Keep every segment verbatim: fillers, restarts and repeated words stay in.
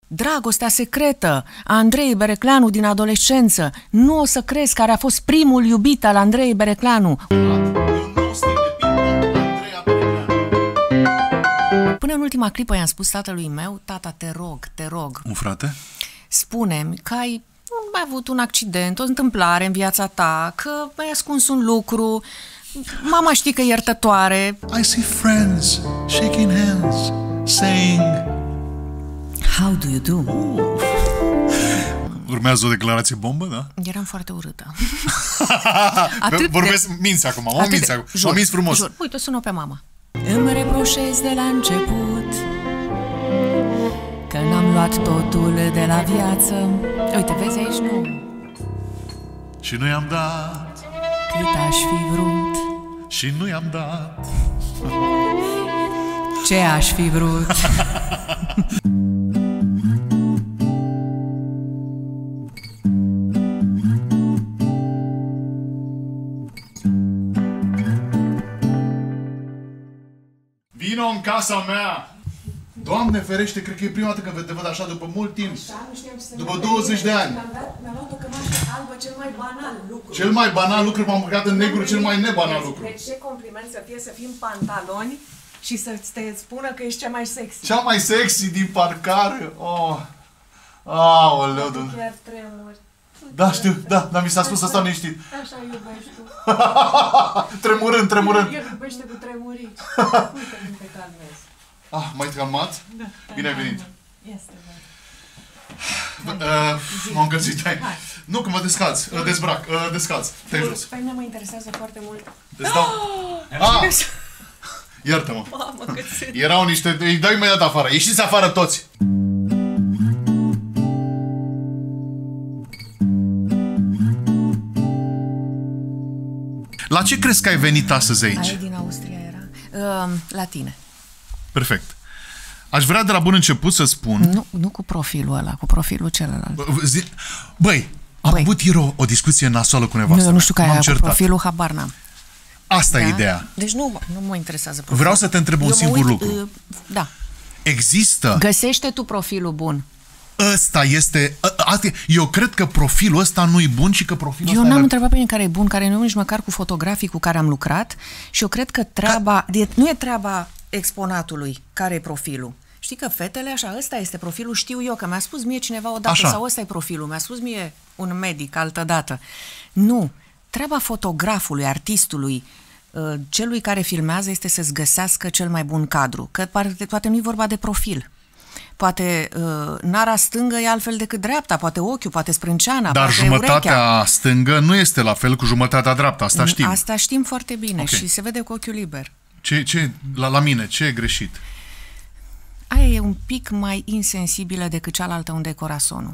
Dragostea secretă a Andrei Berecleanu din adolescență. Nu o să crezi, care a fost primul iubit al Andrei Berecleanu. Până în ultima clipă i-am spus tatălui meu: tata, te rog, te rog. Un frate? Spune-mi că ai mai avut un accident, o întâmplare în viața ta, că ai ascuns un lucru. Mama știi că e iertătoare. I see friends shaking hands, saying How do you do? Uh. Urmează o declarație bombă, da? Eram foarte urâtă. Vorbesc, de... minți acum, o minți acum, o minți frumos. Jur. Uite, sună pe mama. Îmi reproșez de la început că n-am luat totul de la viață. Uite, vezi, aici nu. Și nu i-am dat cât aș fi vrut. Și nu i-am dat ce aș fi vrut. Vino în casa mea! Doamne ferește, cred că e prima dată când te văd așa după mult timp. Așa, nu știam să după douăzeci de ani. Mi-am luat o cămașă albă, cel mai banal lucru. Cel mai banal lucru, m-am băgat în negru, cel mai nebanal lucru. Deci ce compliment să fie să fii în pantaloni și să te spună că ești cea mai sexy. Cea mai sexy din parcare. Oh. Aoleu, tu chiar tremuri. Da, știu, da, dar mi s-a spus să stau liniștit. Așa iubești tu. Tremurând, tremurând. El iubește cu tremurii. Uite cum te calmezi. Ah, m-ai calmat? Da. Bine ai venit. Este, da. Uh, M-am încălzit, hai. Nu, că mă descalț, uh, dezbrac, uh, descalț, te jos. Pe mine mă interesează foarte mult. Îți dau... Ah! Iartă-mă. Mamă, cât sunt. Erau niște... Îi dau imediat afară. Ieșiți afară toți. La ce crezi că ai venit astăzi aici? Aia din Austria era. Uh, la tine. Perfect. Aș vrea de la bun început să spun... Nu, nu cu profilul ăla, cu profilul celălalt. Zi... Băi, am Băi. avut ieri o, o discuție nasoală cu nevastă. Nu, eu nu știu care e cu certat. profilul, habar n-am. Asta Da? e ideea. Deci nu, nu mă interesează profilul. Vreau să te întreb un Eu mă singur uit, lucru. uh, Da. Există... Găsește tu profilul bun. Ăsta este... Asta e, eu cred că profilul ăsta nu-i bun și că profilul Eu ăsta... n-am era... întrebat pe mine care e bun, care nu, nici măcar cu fotografii cu care am lucrat și eu cred că treaba... Ca... Nu e treaba exponatului care e profilul. Știi că fetele, așa, ăsta este profilul, știu eu, că mi-a spus mie cineva odată, așa. Sau ăsta e profilul, mi-a spus mie un medic altădată. Nu. Treaba fotografului, artistului, celui care filmează este să-ți găsească cel mai bun cadru. Că poate, poate nu e vorba de profil. Poate uh, nara stângă e altfel decât dreapta, poate ochiul, poate sprânceana, Dar poate jumătatea urechea. stângă nu este la fel cu jumătatea dreaptă, asta știm. Asta știm foarte bine, Okay. Și se vede cu ochiul liber. Ce, ce, la, la mine, ce e greșit? Aia e un pic mai insensibilă decât cealaltă unde e corazonul.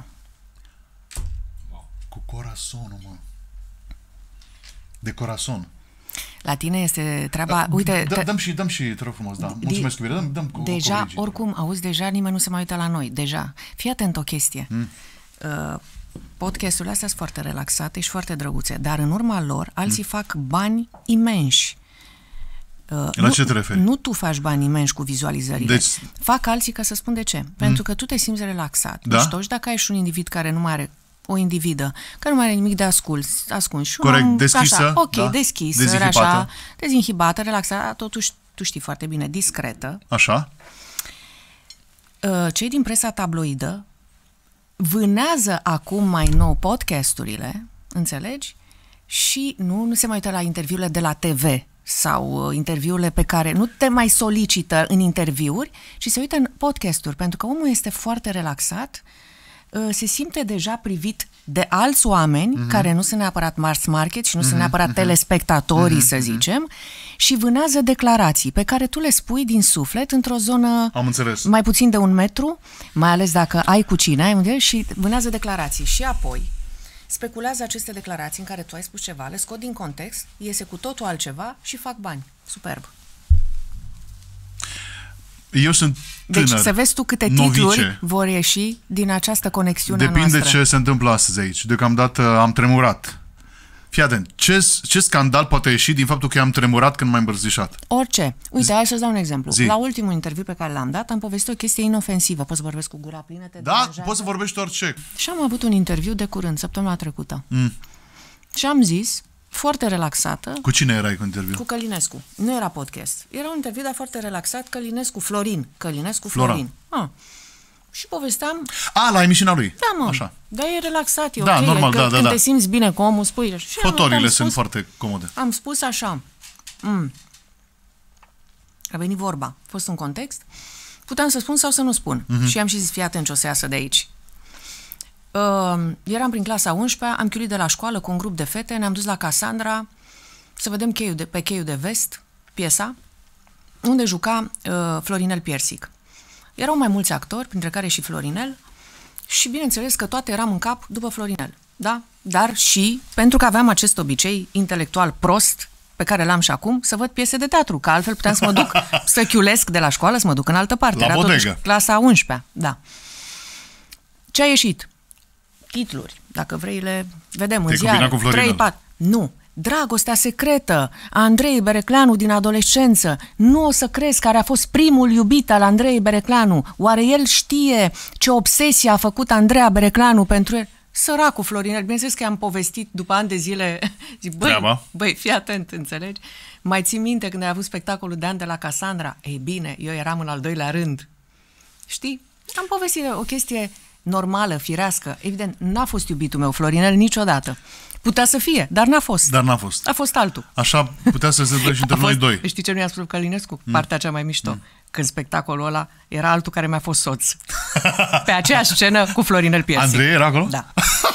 Cu corazonul, mă. De corazon. La tine este treaba... Uite, Da, dăm și, dăm și, te rog frumos, da. Mulțumesc, iubire, dăm, dăm cu Deja, colegii. oricum, auzi, deja nimeni nu se mai uită la noi, deja. Fii atent o chestie. Mm. Uh, podcasturile astea sunt foarte relaxate și foarte drăguțe, dar în urma lor, alții mm. fac bani imensi. Uh, La nu, ce te referi? Nu tu faci bani imensi cu vizualizările. Deci... Fac alții, ca să spun de ce. Mm. Pentru că tu te simți relaxat. Da? Deci toți, dacă ai și un individ care nu mai are o individă, care nu mai are nimic de ascuns, ascuns și un Corect, om, deschisă, așa, ok, da? deschisă, Dezinhibată. așa, dezinhibată, relaxată, totuși, tu știi foarte bine, discretă. Așa? Cei din presa tabloidă vânează acum mai nou podcasturile, înțelegi? Și nu, nu se mai uită la interviurile de la T V sau interviurile pe care nu te mai solicită în interviuri, ci se uită în podcasturi, pentru că omul este foarte relaxat, se simte deja privit de alți oameni, mm-hmm. care nu sunt neapărat mass market și nu mm-hmm. sunt neapărat mm-hmm. telespectatorii, mm-hmm. să zicem, și vânează declarații pe care tu le spui din suflet într-o zonă Am înțeles. mai puțin de un metru, mai ales dacă ai cu cine, ai unde, și vânează declarații. Și apoi speculează aceste declarații în care tu ai spus ceva, le scot din context, iese cu totul altceva și fac bani. Superb. Eu sunt tânăr, deci să vezi tu câte novice. titluri vor ieși din această conexiune Depinde noastră. ce se întâmplă astăzi aici. Deocamdată am tremurat. Fii atent, ce, ce scandal poate ieși din faptul că i-am tremurat când m-am îmbrățișat? Orice. Uite, hai să-ți dau un exemplu. Zi. La ultimul interviu pe care l-am dat, am povestit o chestie inofensivă. Poți să vorbesc cu gura plină? Te Da, poți să vorbești orice. Și am avut un interviu de curând, săptămâna trecută. Mm. Și am zis, foarte relaxată... Cu cine erai cu interviu? Cu Călinescu. Nu era podcast. Era un interviu, dar foarte relaxat, Călinescu, Florin. Călinescu, Flora. Florin. Ah. Și povesteam... A, la emisiunea lui. Da, mă. Așa. Dar e relaxat, e Da, ok. normal, că, da, da, când da. te simți bine cu omul, spui... Și Fotorile am sunt spus, foarte comode. Am spus așa. Mm. A venit vorba. A fost un context. Puteam să spun sau să nu spun. Mm-hmm. Și am și zis, fii atent ce o să iasă de aici. Uh, eram prin clasa a unsprezecea, am chiulit de la școală cu un grup de fete, ne-am dus la Cassandra să vedem cheiul de, pe Cheiul de Vest, piesa, unde juca uh, Florinel Piersic. Erau mai mulți actori, printre care și Florinel, și bineînțeles că toate eram în cap după Florinel, da? Dar și pentru că aveam acest obicei intelectual prost, pe care l-am și acum, să văd piese de teatru, că altfel puteam să mă duc să chiulesc de la școală, să mă duc în altă parte. La Era bodegă. totuși clasa a unsprezecea, da. Ce a ieșit? Titluri, dacă vrei le vedem în ziare. trei patru. Nu. Dragostea secretă a Andrei Berecleanu din adolescență. Nu o să crezi care a fost primul iubit al Andrei Berecleanu. Oare el știe ce obsesie a făcut Andreea Berecleanu pentru el? Săracul Florinel, bineînțeles că i-am povestit după ani de zile. Zic, băi, băi, fii atent, înțelegi? Mai ții minte când ai avut spectacolul de an de la Cassandra? Ei bine, eu eram în al doilea rând. Știi? Am povestit o chestie normală, firească. Evident, n-a fost iubitul meu, Florinel, niciodată. Putea să fie, dar n-a fost. Dar n-a fost. A fost altul. Așa putea să se întâmple și între noi doi. Știi ce nu i-a spus Călinescu? Mm. Partea cea mai mișto. Mm. Când spectacolul ăla era altul care mi-a fost soț. Pe aceeași scenă cu Florinel Piersic. Andrei era acolo? Da.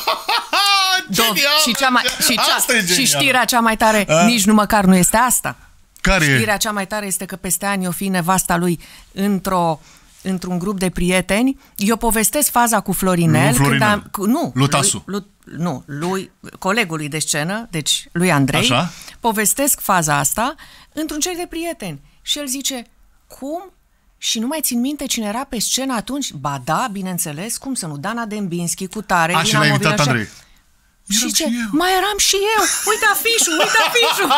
Genial! Și, cea mai, și, cea, și știrea cea mai tare, A? nici nu măcar nu este asta. Care Știrea e? cea mai tare este că peste ani o fi nevasta lui într-o într-un grup de prieteni. Eu povestesc faza cu Florinel. Lui Florinel. Când am, cu, nu, lui Tasu. Lui, lui, nu, lui, colegului de scenă, deci lui Andrei. Așa? Povestesc faza asta într-un cerc de prieteni. Și el zice, cum? Și nu mai țin minte cine era pe scenă atunci? Ba da, bineînțeles, cum să nu? Dana Dembinski cu tare. A, și l-a invitat Andrei. Și ce? Mai eram și eu. Uite afișul, uite afișul.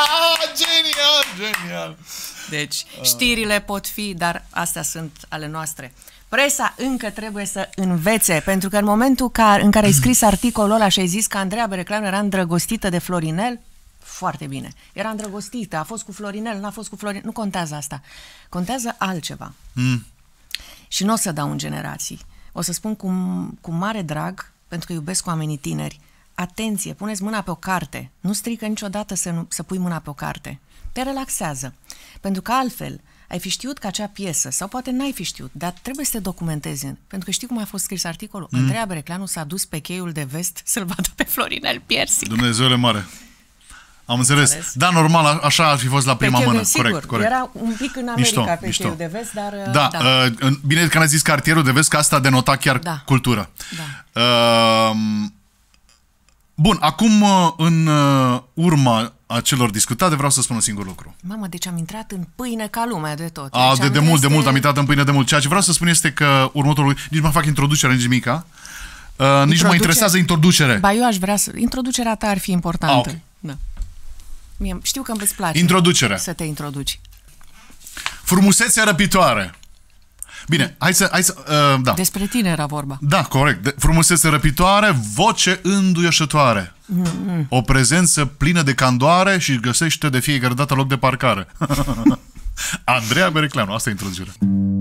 Genial, genial. Deci, știrile pot fi, dar astea sunt ale noastre. Presa încă trebuie să învețe, pentru că în momentul în care ai scris articolul ăla și ai zis că Andreea Berecleanu era îndrăgostită de Florinel, foarte bine. Era îndrăgostită, a fost cu Florinel, n-a fost cu Florinel, nu contează asta. Contează altceva. Mm. Și nu o să dau în generații. O să spun cu, cu mare drag, pentru că iubesc oamenii tineri, atenție, puneți mâna pe o carte. Nu strică niciodată să, nu, să pui mâna pe o carte. Te relaxează. Pentru că altfel ai fi știut că acea piesă, sau poate n-ai fi știut, dar trebuie să te documentezi. Pentru că știi cum a fost scris articolul? Mm. Andreea Berecleanu s-a dus pe Cheiul de Vest să-l vadă pe Florinel Piersic. Dumnezeule mare. Am înțeles. înțeles. Da, normal, așa ar fi fost la prima mână. Sigur, corect, corect. Era un pic în America mișto, pe mișto. Cheiul de Vest, dar... Da, da. Uh, bine că n-ați zis cartierul de Vest, că asta denota chiar da. cultură. Da. Uh, bun, acum în urma acelor discutate vreau să spun un singur lucru. Mamă, deci am intrat în pâine ca lumea de tot. A, deci de, de mult, este... de mult am intrat în pâine de mult. Ceea ce vreau să spun este că următorul... Nici mă fac introducerea, nici mica. Uh, nici Introduce... mă interesează introducere. Ba, eu aș vrea să... Introducerea ta ar fi importantă. A, okay. Da. Mie, știu că îmi place Introducerea. să te introduci. Frumusețea răpitoare. Bine, hai să... Hai să uh, da. Despre tine era vorba. Da, corect. De frumusețe răpitoare, voce înduioșătoare. Mm-hmm. O prezență plină de candoare și găsește de fiecare dată loc de parcare. Andreea Berecleanu, asta e introducerea.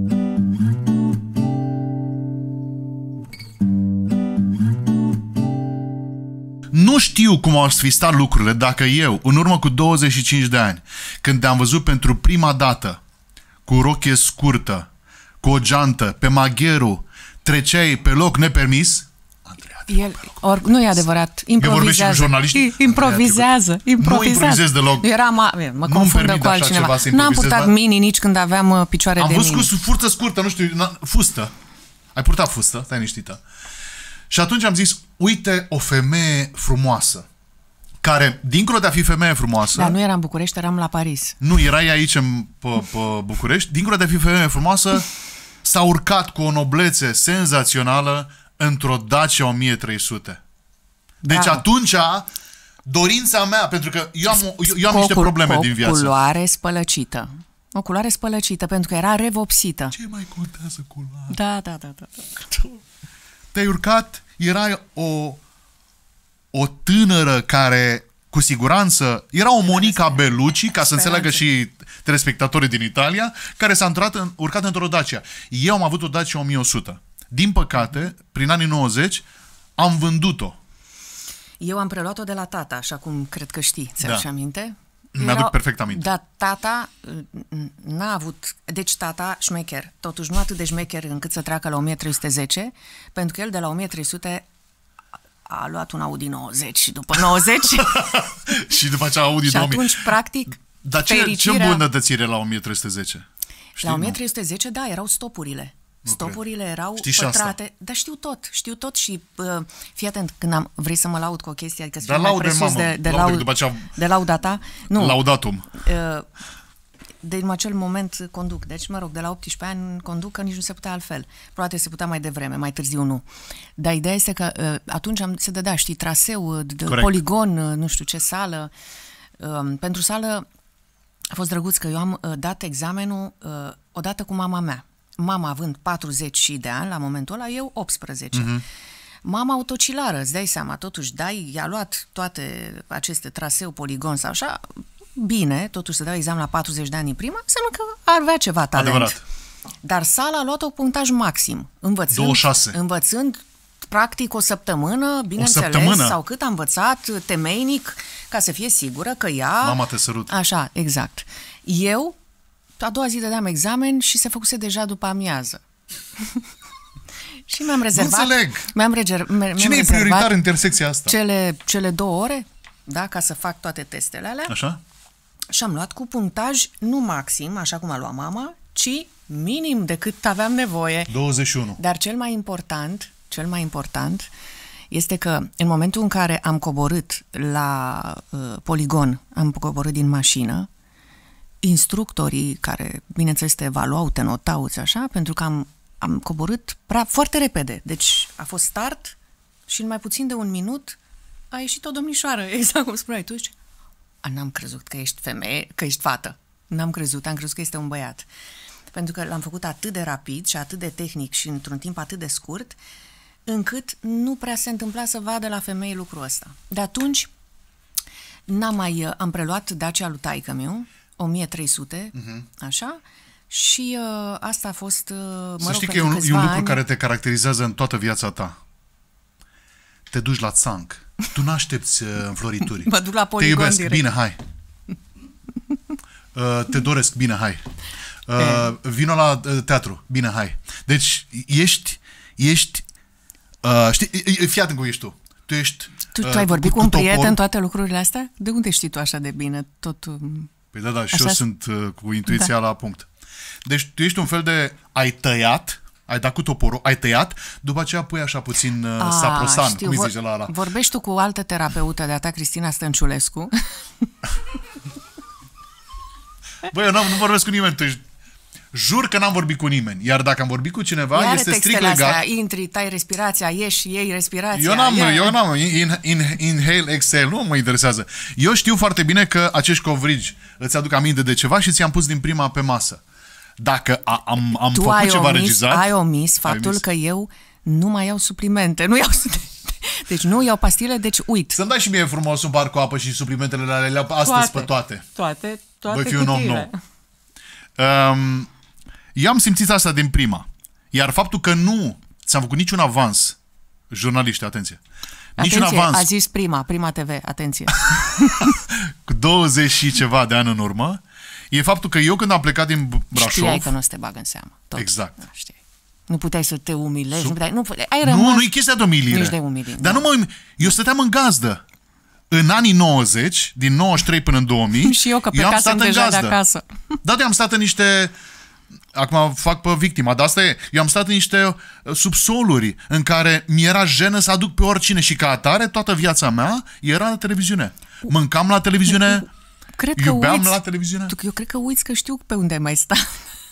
Nu știu cum au fi stat lucrurile dacă eu, în urmă cu douăzeci și cinci de ani, când te-am văzut pentru prima dată, cu rochie scurtă, cu o geantă, pe magheru, treceai pe loc nepermis. Andreea, El, or, nu e adevărat, improvizează. Improvizează, improvizează. Nu improvizez deloc. Era, mă, mă confundă cu altcineva. N-am purtat da? mini nici când aveam uh, picioare Am de mini. Am văzut cu furtă scurtă, nu știu, fustă. Ai purtat fustă, stai liniștită. Și atunci am zis, uite o femeie frumoasă, care, dincolo de a fi femeie frumoasă... Dar nu eram în București, eram la Paris. Nu, erai aici în, pe, pe București. Dincolo de a fi femeie frumoasă, s-a urcat cu o noblețe senzațională într-o Dacia o mie trei sute. Deci Bravo. atunci Dorința mea, pentru că eu am, eu, eu am Cu niște o, probleme cu din o viață. culoare spălăcită. O culoare spălăcită, pentru că era revopsită. Ce mai contează culoarea? Da, da, da, da. Te-ai urcat, era o, o tânără care, cu siguranță, era o Monica Bellucci, ca să înțeleagă și telespectatorii din Italia, care s-a întrat în, urcat într-o Dacia. Eu am avut o Dacia o mie o sută. Din păcate, prin anii nouăzeci, am vândut-o. Eu am preluat-o de la tata, așa cum cred că știi, ți-aduce Da. aminte? Mi-aduc Era- perfect aminte. Dar tata n-a avut... Deci tata, șmecher, totuși nu atât de șmecher încât să treacă la o mie trei sute zece, pentru că el de la o mie trei sute a luat un Audi nouăzeci și după nouăzeci Și după aceea Audi și două mii. atunci, practic, Dar ce, ce fericirea... îmbunătățire la o mie trei sute zece? Știi, La nu? o mie trei sute zece, da, erau stopurile. Nu Stopurile cred. erau Știi și asta? pătrate. Dar știu tot, știu tot și uh, fii atent, când am, vrei să mă laud cu o chestie, adică să Dar fiu mai laude, presus mamă, de, de, laude, laud, după aceea- de lauda ta. Nu, Laudatum. uh, de în acel moment conduc. Deci, mă rog, de la optsprezece ani conduc, că nici nu se putea altfel. Poate se putea mai devreme, mai târziu nu. Dar ideea este că uh, atunci am, se dădea, știi, traseu, de, Corect. poligon, uh, nu știu ce sală. Uh, pentru sală a fost drăguț că eu am uh, dat examenul uh, odată cu mama mea. Mama având patruzeci de ani la momentul ăla, eu optsprezece. Mhm. Mama autocilară, îți dai seama, totuși, dai, i-a luat toate aceste traseu, poligon sau așa, bine, totuși să dau examen la patruzeci de ani în prima, înseamnă că ar avea ceva talent. Adevărat. Dar sala a luat o punctaj maxim, învățând, douăzeci și șase. învățând practic o săptămână, bineînțeles, săptămână? sau cât a învățat, temeinic, ca să fie sigură că ea... Mama te sărut. Așa, exact. Eu, a doua zi dădeam examen și se făcuse deja după amiază. Și mi-am rezervat... înțeleg. Mi-am, reger, mi-am Cine e rezervat prioritar în intersecția asta? Cele, cele două ore, da, ca să fac toate testele alea. Așa? Și am luat cu punctaj nu maxim, așa cum a luat mama, ci minim decât aveam nevoie. douăzeci și unu. Dar cel mai important, cel mai important este că în momentul în care am coborât la uh, poligon, am coborât din mașină, instructorii care, bineînțeles, te evaluau, te notau, așa, pentru că am, am coborât prea, foarte repede. Deci a fost start și în mai puțin de un minut a ieșit o domnișoară, exact cum spuneai tu. Și a, n-am crezut că ești femeie, că ești fată. N-am crezut, am crezut că este un băiat. Pentru că l-am făcut atât de rapid și atât de tehnic și într-un timp atât de scurt, încât nu prea se întâmpla să vadă la femei lucrul ăsta. De atunci n-am mai, am preluat Dacia lui taică-miu, o mie trei sute, uh-huh. așa, și uh, asta a fost, uh, mă Să rog, știi că e un, e un lucru care te caracterizează în toată viața ta. Te duci la țanc. Tu n-aștepți uh, înflorituri. Mă duc la Te poligon iubesc, direct. bine, hai. Uh, te doresc, bine, hai. Uh, vino la uh, teatru, bine, hai. Deci, ești, ești, uh, știi, fii atent cum ești tu. Tu ești... Tu, uh, tu ai vorbit cu un topor. prieten toate lucrurile astea? De unde știi tu așa de bine? Tot... um, Păi da, da, și Așa eu s- sunt uh, cu intuiția Da. la punct. Deci tu ești un fel de... Ai tăiat, ai dat cu toporul, ai tăiat, după aceea pui așa puțin uh, a, saprosan, știu, cum îi vor- zice la ăla. Vorbești tu cu o altă terapeută de-a ta, Cristina Stănciulescu. Băi, eu n-am, nu vorbesc cu nimeni, tu ești... Jur că n-am vorbit cu nimeni. Iar dacă am vorbit cu cineva, Iar este strict textele legat. astea, intri, tai respirația, ieși, iei respirația. Eu n-am, ia- eu n-am, in, in, inhale, exhale, nu mă interesează. Eu știu foarte bine că acești covrigi îți aduc aminte de ceva și ți-am pus din prima pe masă. Dacă a, am, am Tu făcut ai ceva omis, regizat... ai omis faptul omis. că eu nu mai iau suplimente. Nu iau Deci nu iau pastile, deci uit. Să-mi dai și mie frumos un bar cu apă și suplimentele alea, le astăzi Toate. pe toate. Toate, toate Voi fi un om nou. Um, eu am simțit asta din prima. Iar faptul că nu ți-am făcut niciun avans, jurnaliști, atenție, niciun Atenție, avans a zis prima, prima T V, atenție. cu douăzeci și ceva de ani în urmă, e faptul că eu când am plecat din Brașov... Știai că nu o să te bag în seamă. Tot. Exact. Da, știai. Nu puteai să te umilezi, Sub- nu puteai, nu puteai, ai rămas... Nu, nu e chestia de umilire. Nici de umilire, Dar da. nu mă... Eu stăteam în gazdă. În anii nouăzeci, din nouăzeci și trei până în două mii, Și eu că am plecasem stat în deja de gazdă. acasă. Da, de am stat în niște... Acum fac pe victima, dar asta e. Eu am stat în niște uh, subsoluri în care mi era jenă să aduc pe oricine și ca atare toată viața mea era la televiziune. Mâncam la televiziune, Cred că iubeam uiți, la televiziune. tu, eu cred că uiți că știu pe unde ai mai sta.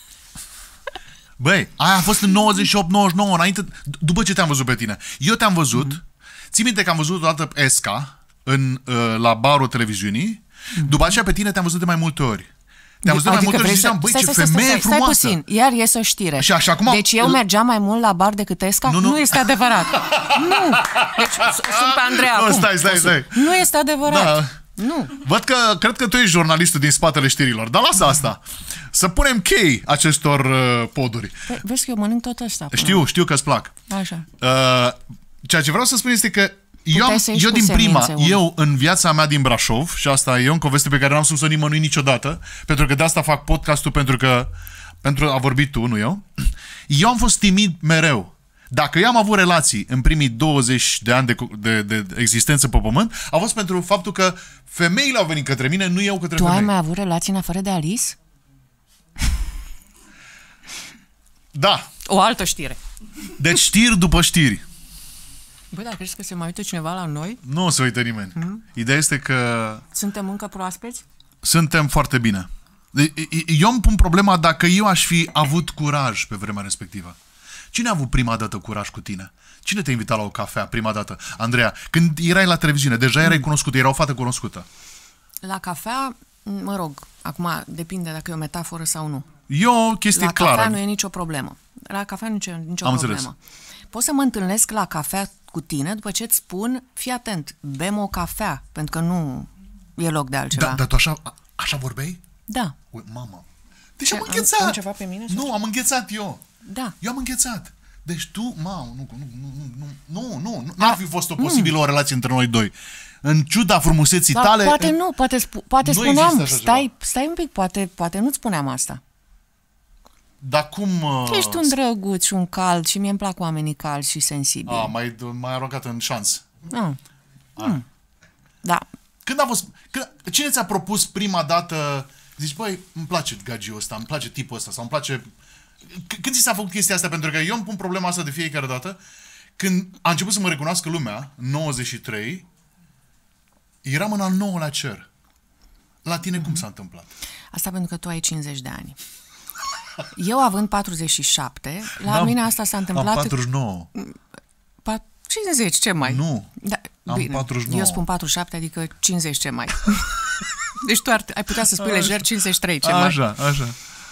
Băi, aia a fost în nouăzeci și opt nouăzeci și nouă, înainte, d- după ce te-am văzut pe tine. Eu te-am văzut, mm-hmm. ții minte că am văzut odată Esca, în, uh, la barul televiziunii, mm-hmm. după aceea pe tine te-am văzut de mai multe ori. Te-am văzut adică de mai multe ori și ziceam, băi, ce stai, femeie stai, stai, frumoasă. Stai puțin, iar ies o știre. Și așa, acum, deci eu mergeam mai mult la bar decât Esca? Nu, nu. nu este adevărat. Nu. Deci sunt pe Andreea nu, acum. Stai, stai, stai. Nu este adevărat. Da. Nu. Văd că, cred că tu ești jurnalistul din spatele știrilor, dar lasă asta. Să punem chei acestor uh, poduri. Păi, vezi că eu mănânc tot ăsta. Știu, știu că îți plac. Așa. Uh, ceea ce vreau să spun este că eu, am, eu din prima, semințe, eu în viața mea din Brașov, și asta e o poveste pe care n-am spus-o nimănui niciodată, pentru că de asta fac podcastul, pentru că pentru a vorbi tu, nu eu. Eu am fost timid mereu. Dacă eu am avut relații în primii douăzeci de ani de, de, de existență pe pământ, a fost pentru faptul că femeile au venit către mine, nu eu către tu femei. Tu ai mai avut relații în afară de Alice? Da. O altă știre. Deci știri după știri. Băi, dar crezi că se mai uită cineva la noi? Nu se uită nimeni. Mm-hmm. Ideea este că... Suntem încă proaspeți? Suntem foarte bine. Eu îmi pun problema dacă eu aș fi avut curaj pe vremea respectivă. Cine a avut prima dată curaj cu tine? Cine te-a invitat la o cafea prima dată? Andreea, când erai la televiziune, deja erai cunoscută, era o fată cunoscută. La cafea, mă rog, acum depinde dacă e o metaforă sau nu. E o chestie la clară. La cafea nu e nicio problemă. La cafea nu e nicio Am problemă. Înțeles. Poți să mă întâlnesc la cafea cu tine după ce îți spun, fii atent, bem o cafea, pentru că nu e loc de altceva. Da, dar tu așa, așa vorbeai? Da. Ui, mamă. Deci am înghețat. Am ceva pe mine? Nu, am înghețat eu. Da. Eu am înghețat. Deci tu, mamă, nu, nu, nu, nu, nu, nu, nu, n-ar fi fost o posibilă mm. o relație între noi doi. În ciuda frumuseții Dar tale... poate nu, poate, spu- poate nu spuneam, stai, stai un pic, poate, poate nu-ți spuneam asta. Dar cum... Uh... Ești un drăguț și un cald și mie îmi plac oamenii calzi și sensibili. A, mai, mai aruncat în șans. Ah. Mm. Da. Când a fost... Când, cine ți-a propus prima dată... Zici, băi, îmi place gagiul ăsta, îmi place tipul ăsta, sau îmi place... Când ți s-a făcut chestia asta? Pentru că eu îmi pun problema asta de fiecare dată. Când a început să mă recunoască lumea, în nouăzeci și trei, eram în al nouălea cer. La tine mm-hmm. cum s-a întâmplat? Asta pentru că tu ai cincizeci de ani. Eu având patruzeci și șapte, la mine asta s-a întâmplat... Am patruzeci și nouă. cincizeci, ce mai? Nu, da, am bine. patruzeci și nouă. Eu spun patruzeci și șapte, adică cincizeci, ce mai? Deci tu ar, ai putea să spui lejer cincizeci și trei, ce mai? Așa, așa.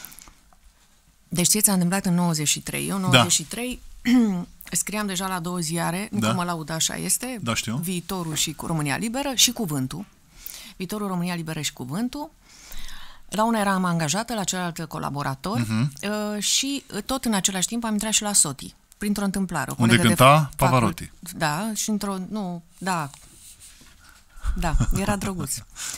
Deci ție ți-a întâmplat în nouăzeci și trei. Eu în nouăzeci și trei da. scriam deja la două ziare, nu da. că mă laud, așa este, da, știu. Viitorul și România Liberă și Cuvântul. Viitorul, România Liberă și Cuvântul. La una eram angajată, la celălalt colaborator uh-huh. și tot în același timp am intrat și la Soti, printr-o întâmplare. O unde cânta Pavarotti. Da, și într-o... Nu, da. Da, era drăguț.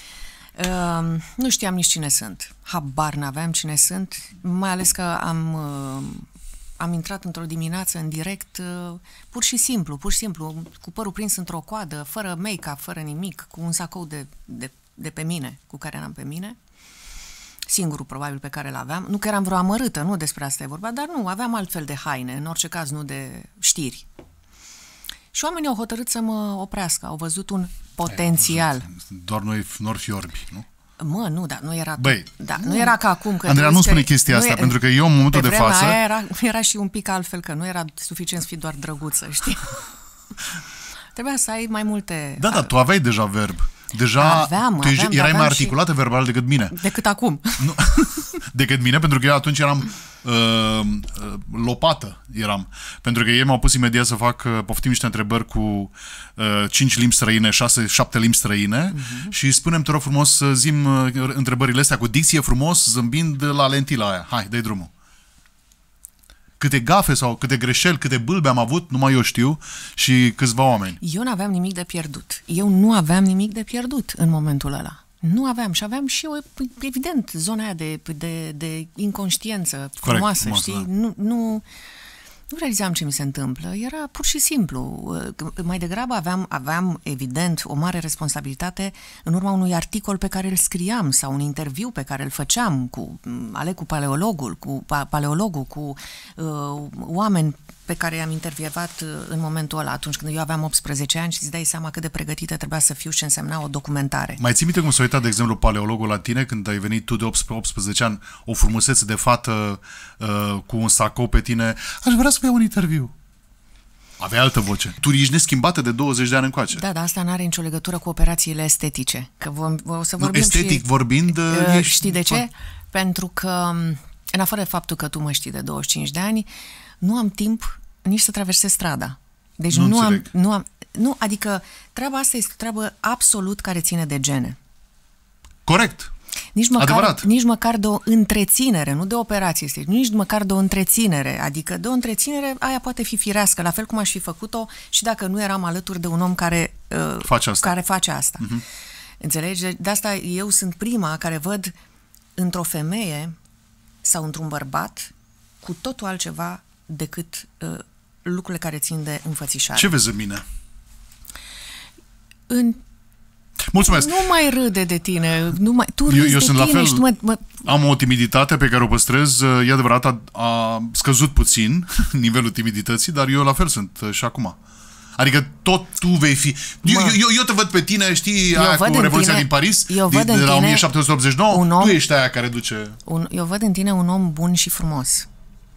Uh, nu știam nici cine sunt. Habar n-aveam cine sunt, mai ales că am, uh, am intrat într-o dimineață în direct, uh, pur și simplu, pur și simplu, cu părul prins într-o coadă, fără make-up, fără nimic, cu un sacou de, de, de pe mine, cu care n-am pe mine. Singurul, probabil, pe care l-aveam. Nu că eram vreo amărâtă, nu despre asta e vorba, dar nu, aveam altfel de haine, în orice caz nu de știri. Și oamenii au hotărât să mă oprească, au văzut un potențial. Doar noi nor fi orbi, nu? Mă, nu, dar nu era... Băi, da, nu, nu era ca acum... Că Andreea, nu spune chestia asta, e, pentru că eu în momentul de față... Aia era, era și un pic altfel, că nu era suficient să fii doar drăguță, știi? Trebuia să ai mai multe... Da, da, tu aveai deja verb. Deja aveam, tu aveam, erai mai articulată și... verbal decât mine. Decât acum. Nu. Decât mine, pentru că eu atunci eram uh, uh, lopată, eram. Pentru că ei m-au pus imediat să fac, uh, poftim niște întrebări cu uh, cinci limbi străine, șase, șapte limbi străine uh-huh. și spunem, te rog frumos, să zim uh, întrebările astea cu dicție frumos, zâmbind la lentila aia. Hai, dă-i drumul. Câte gafe sau câte greșeli, câte bâlbe am avut, numai eu știu, și câțiva oameni. Eu nu aveam nimic de pierdut. Eu nu aveam nimic de pierdut în momentul ăla. Nu aveam și aveam și eu, evident, zona aia de, de, de inconștiență frumoasă, corect, știi? Da. Nu, nu, nu realizam ce mi se întâmplă. Era pur și simplu. Mai degrabă aveam, aveam, evident, o mare responsabilitate în urma unui articol pe care îl scriam sau un interviu pe care îl făceam cu, ale cu paleologul, cu paleologul, cu uh, oameni pe care i-am intervievat în momentul ăla, atunci când eu aveam optsprezece ani și îți dai seama cât de pregătită trebuia să fiu și însemna o documentare. Mai ții minte cum s-a uitat, de exemplu, paleologul la tine când ai venit tu de optsprezece ani, o frumusețe de fată uh, cu un sacou pe tine? Aș vrea să iau un interviu. Aveai altă voce. Tu ești neschimbată de douăzeci de ani încoace. Da, dar asta nu are nicio legătură cu operațiile estetice. Că vom, o să vorbim nu, estetic și, vorbind... Uh, ești... Știi de ce? Pentru că, în afară de faptul că tu mă știi de douăzeci și cinci de ani, nu am timp nici să traversez strada. Deci nu, nu am... Nu am nu, adică treaba asta este o treabă absolut care ține de gene. Corect. Nici măcar, Adevărat. nici măcar de o întreținere, nu de operație este, nici măcar de o întreținere. Adică de o întreținere, aia poate fi firească, la fel cum aș fi făcut-o și dacă nu eram alături de un om care uh, face asta. Care face asta. Uh-huh. Înțelegi? De asta eu sunt prima care văd într-o femeie sau într-un bărbat cu totul altceva decât uh, lucrurile care țin de înfățișare. Ce vezi în mine? În... Mulțumesc. Nu mai râde de tine. Nu mai... Tu eu râzi eu de sunt tine la fel. și tu mă, mă... Am o timiditate pe care o păstrez. E adevărat, a, a scăzut puțin nivelul timidității, dar eu la fel sunt și acum. Adică tot tu vei fi... Eu, eu, eu te văd pe tine, știi, aia cu Revoluția tine, din Paris, eu văd de, în de la tine o mie șapte sute optzeci și nouă, un om, tu ești aia care duce... Un, eu văd în tine un om bun și frumos.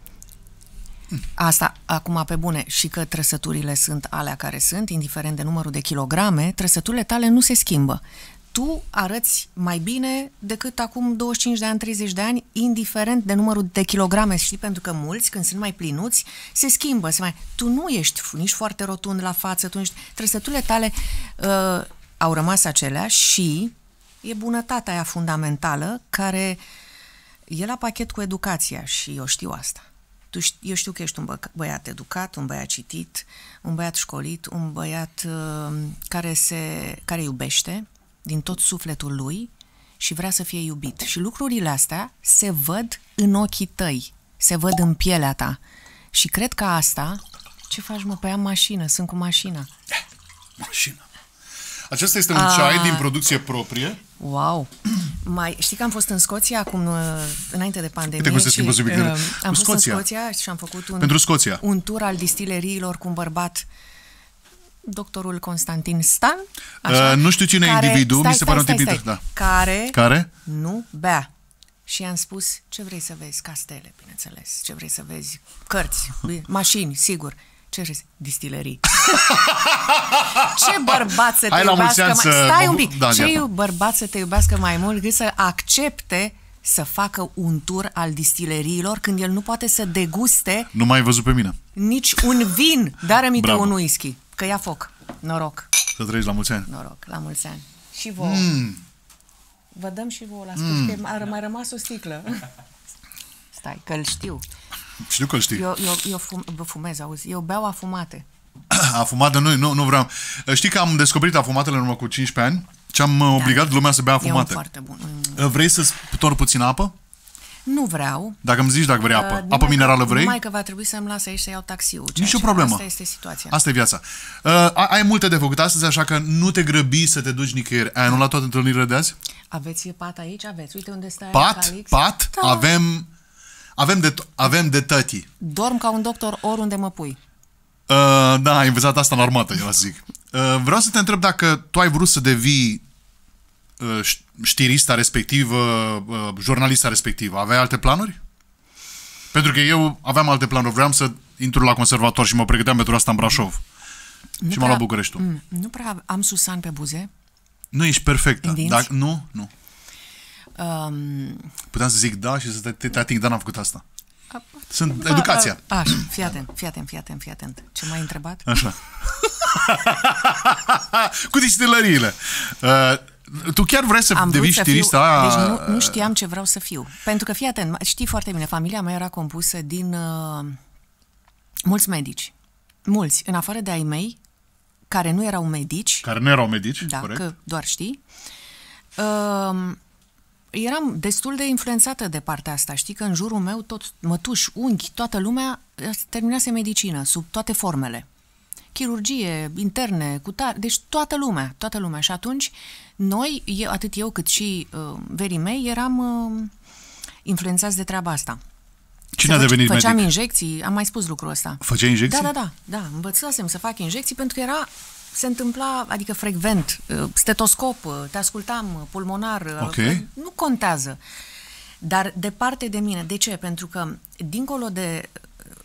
Asta, acum pe bune, și că trăsăturile sunt alea care sunt, indiferent de numărul de kilograme, trăsăturile tale nu se schimbă. Tu arăți mai bine decât acum douăzeci și cinci de ani, treizeci de ani, indiferent de numărul de kilograme, știi? Pentru că mulți, când sunt mai plinuți, se schimbă. Se mai... Tu nu ești nici foarte rotund la față, tu ești... trăsăturile tale uh, au rămas aceleași și e bunătatea aia fundamentală care e la pachet cu educația și eu știu asta. Tu ști, eu știu că ești un bă, băiat educat, un băiat citit, un băiat școlit, un băiat uh, care, se, care iubește din tot sufletul lui și vrea să fie iubit. Și lucrurile astea se văd în ochii tăi, se văd în pielea ta. Și cred că asta... Ce faci, mă? Păi am mașină, sunt cu mașina. Mașină. Acesta este un A... ceai din producție proprie. Wow! Mai, știi că am fost în Scoția acum, înainte de pandemie. Uite cum se schimbă subiectele. Uh, am fost Scoția. în Scoția și am făcut un, Pentru Scoția. un tur al distileriilor cu un bărbat, doctorul Constantin Stan. Așa, uh, nu știu cine care, e individul, stai, mi se pare un stai, tip stai, inter... da. Care, care nu bea. Și i-am spus, ce vrei să vezi? Castele, bineînțeles. Ce vrei să vezi? Cărți, mașini, sigur. Ce vrei să... Distilerii. Ce bărbat să te Hai iubească mai... să... Stai un pic. Da, Ce gata. bărbat să te iubească mai mult decât să accepte să facă un tur al distileriilor când el nu poate să deguste... Nu m-ai văzut pe mine. Nici un vin. Dar-mi te Bravo. un whisky. Că ia foc. Noroc. Să trăiești la mulți ani. Noroc. La mulți ani. Și vouă. Mm. Vă dăm și vouă la spus, mm. că a mai rămas o sticlă. Stai, că îl știu. Știu că îl știi. Eu, eu, eu fum, vă fumez, auzi. Eu beau afumate. Afumate? Nu, nu, nu vreau. Știi că am descoperit afumatele în urmă cu cincisprezece ani și am da. obligat lumea să bea afumate. E foarte bun. Vrei să-ți torn puțin apă? Nu vreau. Dacă îmi zici dacă vrei apă. Uh, apă minerală vrei? Numai că va trebui să-mi las aici să iau taxiul. Nici o problemă. Asta este situația. Asta e viața. Uh, ai multe de făcut astăzi, așa că nu te grăbi să te duci nicăieri. Ai anulat toate întâlnirile de azi? Aveți pat aici? Aveți. Uite unde stai. Pat? Calix. Pat? Da. Avem... Avem de, avem de tătii. Dorm ca un doctor oriunde mă pui. Uh, da, ai învățat asta în armată, eu să zic. Uh, vreau să te întreb dacă tu ai vrut să devii uh, știrista respectivă, uh, jurnalista respectivă. Aveai alte planuri? Pentru că eu aveam alte planuri. Vreau să intru la conservator și mă pregăteam pentru asta în Brașov. Nu și m-am luat Bucureștiul. Nu prea am Susan pe buze. Nu, ești perfectă. Dacă, nu, nu. Um, Puteam să zic da și să te, te ating, dar n-am făcut asta. Sunt educația. A, a, așa, fii atent, fii atent, fii atent, fii atent. Ce m-ai întrebat? Așa. Cu distilăriile. Uh, tu chiar vrei să Am devii știrista? Deci nu, nu știam ce vreau să fiu. Pentru că, fii atent, știi foarte bine, familia mea era compusă din uh, mulți medici. Mulți, în afară de ai mei, care nu erau medici. Care nu erau medici, da, corect. Că doar știi. Uh, eram destul de influențată de partea asta. Știi că în jurul meu, tot mătuși, unghi, toată lumea terminase medicină, sub toate formele. Chirurgie, interne, cutare, deci toată lumea, toată lumea. Și atunci, noi, eu, atât eu cât și uh, verii mei, eram uh, influențați de treaba asta. Cine a devenit medic? Făceam injecții, am mai spus lucrul ăsta. Făceai injecții? Da, da, da, da. Învățasem să fac injecții pentru că era, se întâmpla, adică frecvent, stetoscop, te ascultam, pulmonar, okay. Nu contează. Dar departe de mine. De ce? Pentru că, dincolo de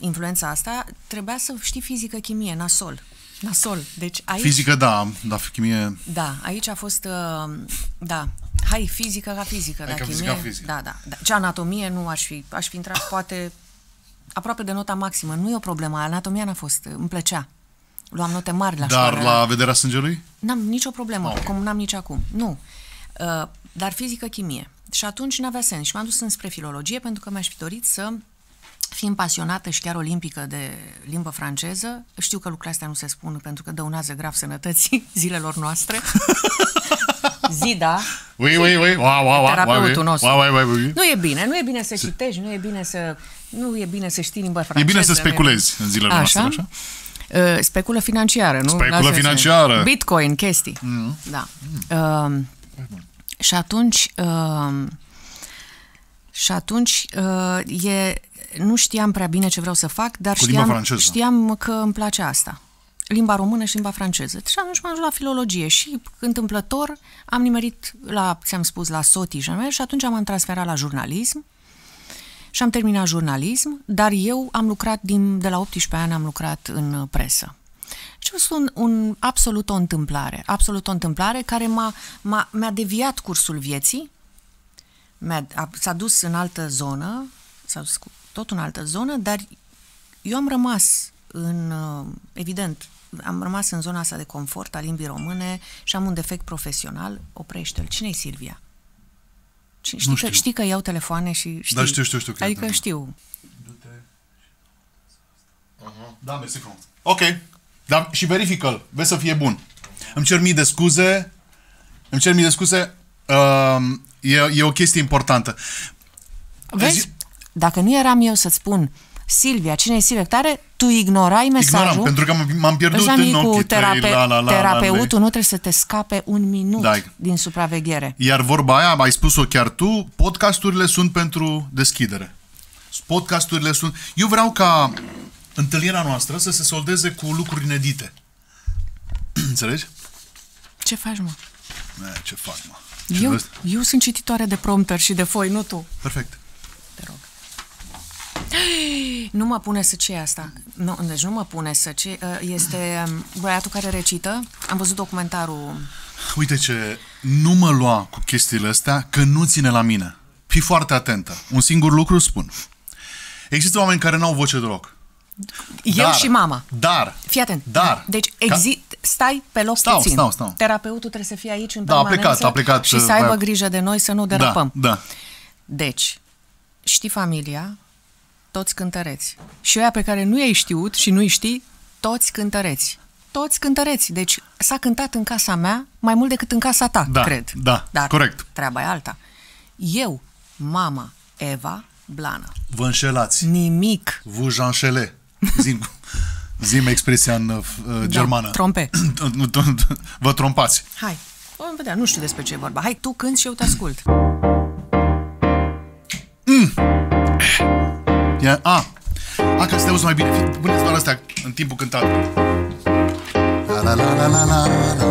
influența asta, trebuia să știi fizică, chimie, nasol. Nasol. Deci aici... Fizică, da, dar chimie... Da, aici a fost, uh, da, hai, fizică ca fizică, Hai da, ca chimie, fizică, fizică. Da, da, da. Ce anatomie nu aș fi, aș fi intrat poate aproape de nota maximă, nu e o problemă, anatomia n-a fost, îmi plăcea. Luam note mari la Dar școală. la vederea sângelui? N-am nicio problemă, Okay. cum n-am nici acum, nu. Uh, dar fizică, chimie. Și atunci n-avea sens și m-am dus înspre filologie pentru că mi-aș fi dorit să fiind pasionată și chiar olimpică de limbă franceză. Știu că lucrurile astea nu se spun pentru că dăunează grav sănătății zilelor noastre. Zida, Oui, oui, oui. Wow, wow, wow, terapeutul wow, nostru. wow, wow, wow, wow. Nu e bine, nu e bine să citești, nu e bine să, nu e bine să știi limba franceză. E bine să speculezi în zilele Așa? noastre, așa? Uh, speculă financiară, nu? Speculă Lasă-se. financiară. Bitcoin, chestii. Mm. Da. Mm. Uh, și atunci... Uh, și atunci uh, e, nu știam prea bine ce vreau să fac, dar știam, știam că îmi place asta. Limba română și limba franceză. Și atunci m-am ajuns la filologie și întâmplător am nimerit la, ți-am spus, la SOTI și atunci m-am transferat la jurnalism și am terminat jurnalism, dar eu am lucrat din, de la optsprezece ani, am lucrat în presă. Și a fost un, un, absolut o întâmplare, absolut o întâmplare care m-a, m-a, mi-a deviat cursul vieții. S-a dus în altă zonă, s-a dus cu tot în altă zonă, dar eu am rămas în, evident, am rămas în zona asta de confort a limbii române și am un defect profesional. Oprește-l. Cine-i Silvia? Știi, Nu că, știi că iau telefoane și știi? Da, știu, știu, știu. Adică știu. Uh-huh. Da, mersi frumos. Ok. Da, și verifică-l. Vezi să fie bun. Îmi cer mii de scuze. Îmi cer mii de scuze. Uh, e, e o chestie importantă. Vezi? Zi... Dacă nu eram eu să-ți spun Silvia, cine e Silvia Tare, tu ignorai mesajul. Ignoram, pentru că m-am pierdut în ochii terape- tăi. La, la, la, terapeutul la, la. nu trebuie să te scape un minut da. din supraveghere. Iar vorba aia, ai spus-o chiar tu, podcasturile sunt pentru deschidere. Podcasturile sunt... Eu vreau ca întâlnirea noastră să se soldeze cu lucruri inedite. Înțelegi? Ce faci, mă? E, ce fac, mă? Eu, eu sunt cititoare de prompter și de foi, nu tu. Perfect. Te rog. Nu mă pune să ce asta. Nu, deci nu mă pune să ce. Este băiatul care recită. Am văzut documentarul. Uite ce, nu mă lua cu chestiile astea, că nu ține la mine. Fii foarte atentă. Un singur lucru spun. Există oameni care n-au voce deloc. Eu dar, și mama. Dar. Fii atent. Dar. Deci exi- stai pe loc stau, puțin. Stau, stau. Terapeutul trebuie să fie aici în da, permanență a plecat, a plecat, și să aibă uh, grijă de noi să nu derapăm. Da, da. Deci, știi familia, toți cântăreți. Și ăia pe care nu i-ai știut și nu-i știi, toți cântăreți. Toți cântăreți. Deci s-a cântat în casa mea mai mult decât în casa ta, da, cred. Da, dar corect. Treaba e alta. Eu, mama, Eva, Blană. Vă înșelați. Nimic. Vous enșelez. Zim, zim expresia în uh, germană. Da, trompe. Vă trompați. Hai, vom vedea, nu știu despre ce e vorba. Hai, tu cânti și eu te ascult. Mm. Ia, a, a, ca să te auzi mai bine. Puneți doar astea în timpul cântatului. La la la la la la la.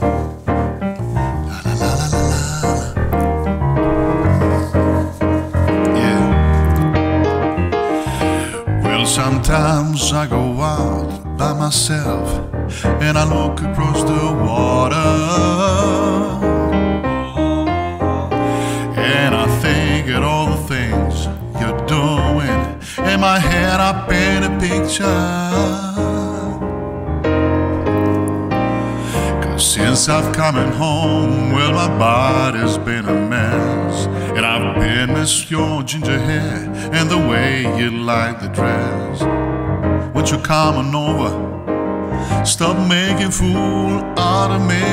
La la la la la la. Yeah. Well, sometimes I go out by myself and I look across the water and I think at all the things you're doing. In my head I paint a picture. Cause since I've come home, well, my body's been a mess. And I've been miss your ginger hair and the way you like the dress. Won't you come on over? Stop making fool out of me.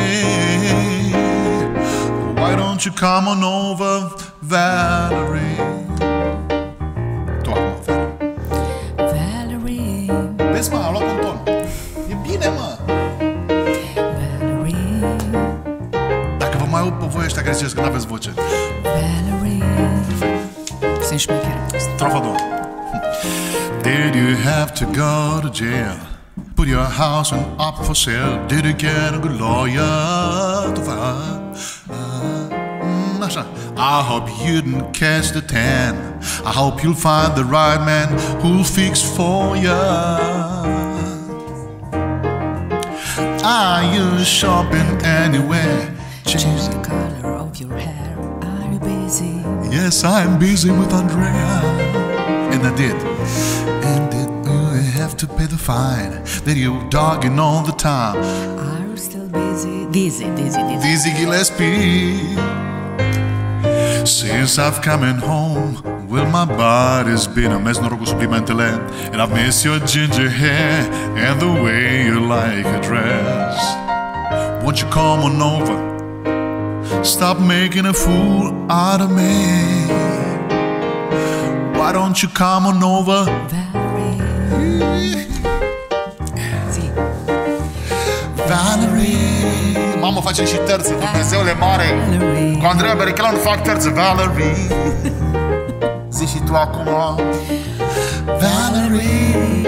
Why don't you come on over, Valerie? Vezi, mă, a luat un ton. E bine, mă. Valerie. Dacă vă mai aud pe voi ăștia care ziceți că n-aveți voce. Valerie. Sunt șmecher. Strofa a doua. Did you have to go to jail? Put your house on up for sale? Did you get a good lawyer to file? Uh, așa. I hope you didn't catch the tan. I hope you'll find the right man who'll fix for you. Are you shopping anywhere? Change the color of your hair. Are you busy? Yes, I'm busy with Andrea. And I did. And did you have to pay the fine that you're dogging all the time? Are you still busy? Dizzy, dizzy, dizzy. Dizzy Gillespie. Since I've come in home, well, my body's been a mess, noroc cu suplimentele. And I've missed your ginger hair and the way you like a dress. Won't you come on over? Stop making a fool out of me. Why don't you come on over? Valerie. Zi. Valerie. Mamă, facem și terță, Dumnezeule mare. Valerie. Cu Andreea Berechelu fac terță. Valerie. Zi și tu acum. Valerie.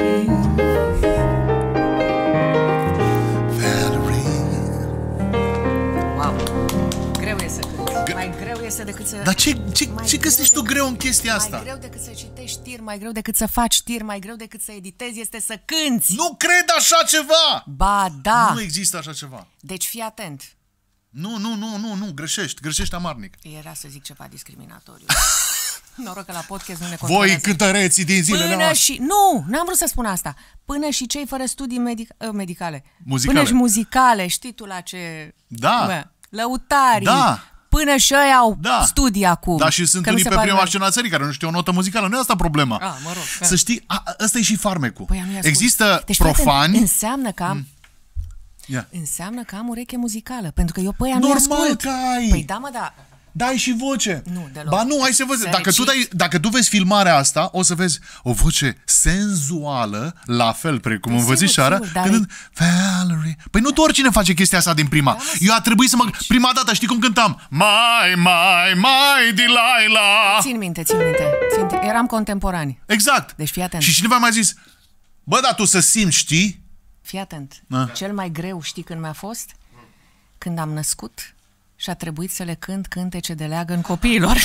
Mai greu este decât să... Dar ce, ce, ce găsești tu greu în chestia asta? Mai greu decât să citești știri, mai greu decât să faci știri, mai greu decât să editezi este să cânți. Nu cred așa ceva! Ba da! Nu există așa ceva. Deci fii atent. Nu, nu, nu, nu, nu, greșești, greșești amarnic. Era să zic ceva discriminatoriu. Noroc că la podcast nu ne controlează. Voi cântăreții din zilele Până noastre. și... Nu, n-am vrut să spun asta. Până și cei fără studii medic- medicale. Muzicale. Până și muzicale, știi tu la ce... Da. Bă, lăutarii. Da. Până și ăia au Da. studii acum. Da, și sunt Că nu unii se pe pare- prima scenă a țării care nu știu o notă muzicală. Nu e asta problema. Ah, mă rog, da. Să știi, a, ăsta e și farmecul. Păi, nu-i ascult. Există deci, fii atent, profani. Înseamnă că am... Ia. Înseamnă că am ureche muzicală, pentru că eu pe aia nu Normal ascult. că ai. Păi da, mă, da. Dai și voce. Nu, deloc. Ba nu, hai să văzi. Să Dacă tu, recit. dai, dacă tu vezi filmarea asta, o să vezi o voce senzuală, la fel precum Păi în văzișoară, sigur, sigur, dar cântând Valerie. Păi nu tu oricine face chestia asta din prima. Da, mă, Eu a trebuit să mă... Prima dată, știi cum cântam? Mai, mai, mai, Delilah. Țin minte, țin minte. Țin minte. Eram contemporani. Exact. Deci fii atent. Și cineva mi-a zis, bă, dar tu să simți, știi? Fii atent. Da. Cel mai greu, știi când mi-a fost? Când am născut și a trebuit să le cânt cântece de leagăn copiilor.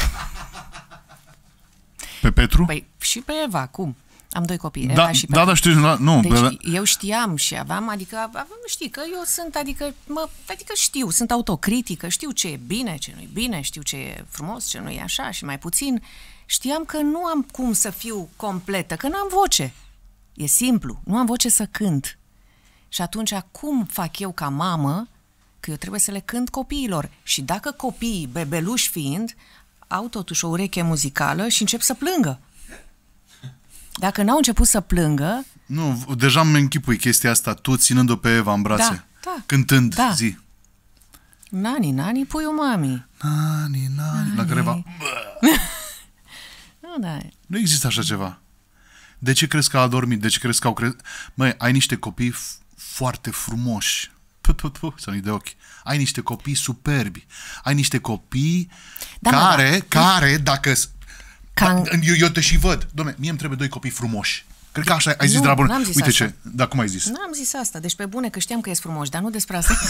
Pe Petru? Păi și pe Eva, cum? Am doi copii, da, Eva și da, da, știu, da, nu. Deci da, eu știam și aveam, adică, aveam, știi că eu sunt, adică, mă, adică știu, sunt autocritică, știu ce e bine, ce nu e bine, știu ce e frumos, ce nu e așa și mai puțin. Știam că nu am cum să fiu completă, că n-am voce. E simplu, nu am voce să cânt. Și atunci, cum fac eu ca mamă că eu trebuie să le cânt copiilor? Și dacă copiii, bebeluși fiind, au totuși o ureche muzicală și încep să plângă. Dacă n-au început să plângă... Nu, deja îmi închipui chestia asta, tu ținând-o pe Eva în brațe, Da, da. cântând, Da. zi. Nani, nani, puiu mami. Nani, nani, la care va... Nu, da. Nu există așa ceva. De ce crezi că a adormit? De ce crezi că au crezut? Măi, ai niște copii f- foarte frumoși. Puh, puh, puh, să nu-i de ochi. Ai niște copii superbi. Ai niște copii Da, mă, care, da. care, dacă... Ca- Da, eu, eu te și văd. Dom'le, mie îmi trebuie doi copii frumoși. Cred că așa ai zis Nu, de la bun. n-am zis Uite așa. ce. Da, cum ai zis? N-am zis asta, deci pe bune că știam că ești frumos, dar nu despre asta.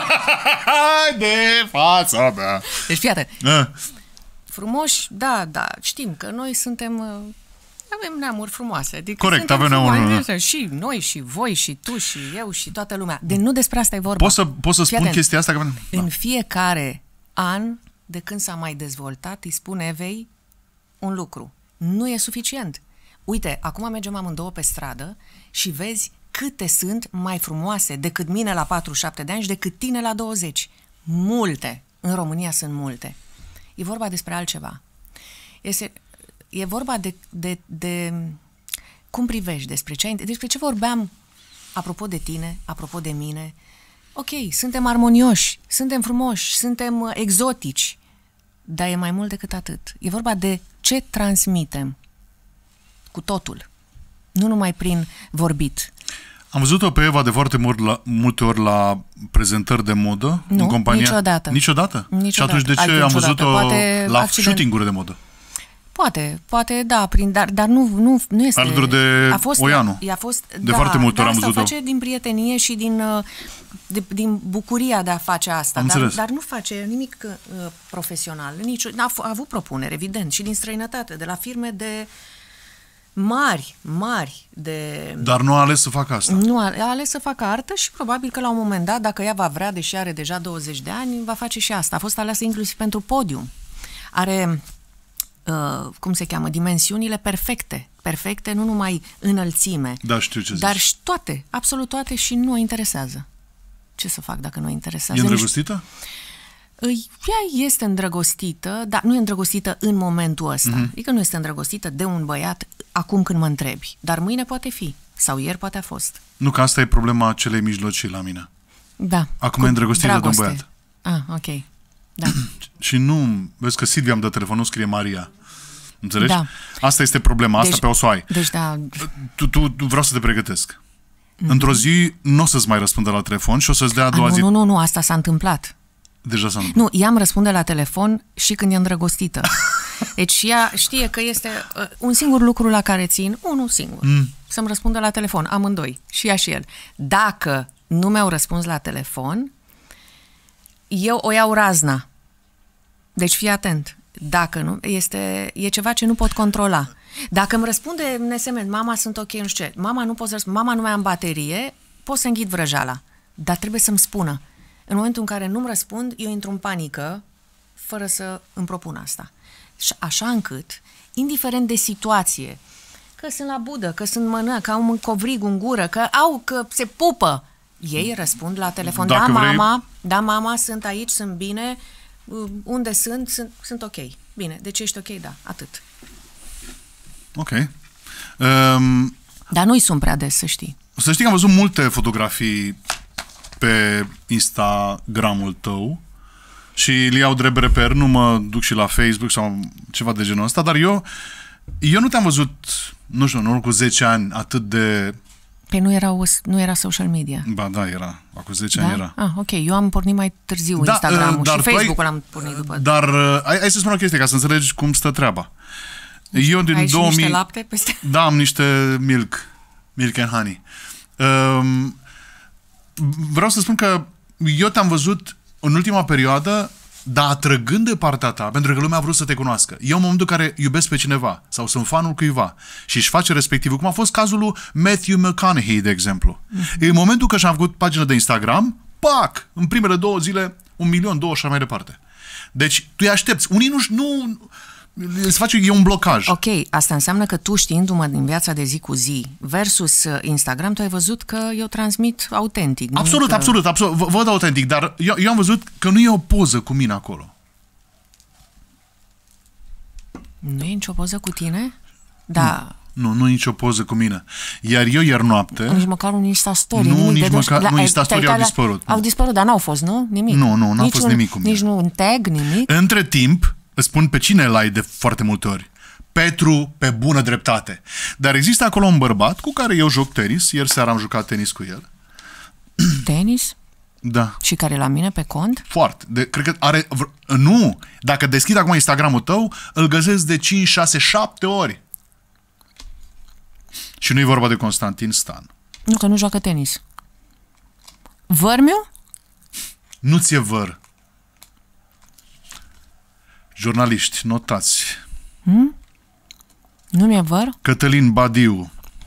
Hai de fața mea. Deci fii atent. Ah. Frumoși, da, da, știm că noi suntem... uh, Avem neamuri frumoase. Adică Corect, suntem avem neamuri frumoase, frumoase. Și noi, și voi, și tu, și eu, și toată lumea. De nu despre asta e vorba. Poți să, poți să Fii spun atent. chestia asta? Că... În fiecare an, de când s-a mai dezvoltat, îi spune Evei un lucru. Nu e suficient. Uite, acum mergem amândouă pe stradă și vezi câte sunt mai frumoase decât mine la patruzeci și șapte de ani și decât tine la douăzeci. Multe. În România sunt multe. E vorba despre altceva. Este, e vorba de, de, de cum privești, despre ce, despre ce vorbeam apropo de tine, apropo de mine. Ok, suntem armonioși, suntem frumoși, suntem uh, exotici, dar e mai mult decât atât. E vorba de ce transmitem cu totul, nu numai prin vorbit. Am văzut-o pe Eva de foarte mult la, multe ori la prezentări de modă. Nu, în compania. niciodată. Niciodată? Niciodată. Și atunci de ce Altfel am niciodată. văzut-o Poate la accident. shooting-uri de modă? Poate, poate, da, prin, dar, dar nu, nu, nu este... Alături de a fost, Oianu. I-a fost, De da, foarte multe ori am asta văzut-o. face din prietenie și din, de, din bucuria de a face asta. Am dar, înțeles. dar nu face nimic uh, profesional. Nici, a, a avut propuneri, evident, și din străinătate, de la firme de mari, mari de... Dar nu a ales să facă asta. Nu, a, a ales să facă artă și probabil că la un moment dat, dacă ea va vrea, deși are deja douăzeci de ani, va face și asta. A fost aleasă inclusiv pentru podium. Are... Uh, cum se cheamă, dimensiunile perfecte, perfecte, nu numai înălțime, Da, știu ce zici. dar și toate, absolut toate și nu o interesează. Ce să fac dacă nu o interesează? E îndrăgostită? Nici... Ea este îndrăgostită, dar nu e îndrăgostită în momentul ăsta. Mm-hmm. Adică nu este îndrăgostită de un băiat acum când mă întrebi, dar mâine poate fi, sau ieri poate a fost. Nu, că asta e problema celei mijlocii la mine. Da. Acum e îndrăgostită de un băiat. Ah, ok. Da. Și nu, vezi că Silvia îmi dă telefon, nu scrie Maria. Înțelegi? Da. Asta este problema, asta deci, pe o să o ai. Deci, da. Tu, tu, tu vreau să te pregătesc. Mm-hmm. Într-o zi nu o să-ți mai răspundă la telefon și o să-ți dea a doua a, nu, zi. Nu, nu, nu, asta s-a întâmplat. Deja s-a întâmplat. Nu, ea îmi răspunde la telefon și când e îndrăgostită. Deci ea știe că este uh, un singur lucru la care țin, unul singur, mm. să-mi răspundă la telefon, amândoi, și ea și el. Dacă nu mi-au răspuns la telefon, eu o iau razna. Deci fii atent. Dacă nu, este, e ceva ce nu pot controla. Dacă îmi răspunde în S M S, mama sunt ok, nu știu ce, mama nu pot să răspund, mama nu mai am baterie, pot să înghit vrăjala. Dar trebuie să-mi spună. În momentul în care nu-mi răspund, eu intru în panică, fără să îmi propun asta. Și așa încât, indiferent de situație, că sunt la budă, că sunt mână, că au un covrig în gură, că au, că se pupă, ei răspund la telefon. Dacă da, vrei... mama, da, mama, sunt aici, sunt bine, unde sunt, sunt, sunt ok. Bine, deci ești ok, da, atât. Ok. Um, Dar nu-i sun prea des, să știi. Să știi că am văzut multe fotografii pe Instagramul tău și le iau drept reper, nu mă duc și la Facebook sau ceva de genul ăsta, dar eu, eu nu te-am văzut, nu știu, în urmă cu zece ani atât de... Păi nu era, nu era social media. Ba da, era. Acum zece da? ani era. Ah, ok. Eu am pornit mai târziu da, Instagram-ul dar și Facebook-ul ai, am pornit după. Dar hai, hai să spun o chestie, ca să înțelegi cum stă treaba. Eu din ai două mii... și niște lapte peste? Da, am niște milk. Milk and honey. Um, vreau să spun că eu te-am văzut în ultima perioadă, dar atrăgând de partea ta, pentru că lumea a vrut să te cunoască. Eu în momentul în care iubesc pe cineva sau sunt fanul cuiva și își face respectivul, cum a fost cazul lui Matthew McConaughey, de exemplu. Mm-hmm. În momentul că și-am făcut pagină de Instagram, pac! În primele două zile, un milion, două și așa mai departe. Deci, tu îi aștepți. Unii nu... nu îți face, e un blocaj. Ok, asta înseamnă că tu, știindu-mă din viața de zi cu zi versus Instagram, tu ai văzut că eu transmit autentic. Absolut, că... absolut, absolut. V- văd autentic, dar eu, eu am văzut că nu e o poză cu mine acolo. Nu e nicio poză cu tine? Da. Nu, nu, nu e nicio poză cu mine. Iar eu ieri noapte... Nici măcar un Instastory. Nu, nimic nici de măcar, la, nu, Instastory au dispărut. Au dispărut, dar n-au fost, nu? Nimic. Nu, nu, n-a nici fost un, nimic cu mine. Nici nu un tag, nimic. Între timp, îți spun pe cine l-ai de foarte multe ori. Petru, pe bună dreptate. Dar există acolo un bărbat cu care eu joc tenis. Ieri seara am jucat tenis cu el. Tenis? Da. Și care la mine pe cont? Foarte. De, cred că are... Nu! Dacă deschid acum Instagramul tău, îl găsesc de cinci, șase, șapte ori. Și nu e vorba de Constantin Stan. Nu, că nu joacă tenis. Vărmiu? Nu ți-e văr. Jurnaliști, notați. Hmm? Nu mi-e văr? Cătălin Badiu.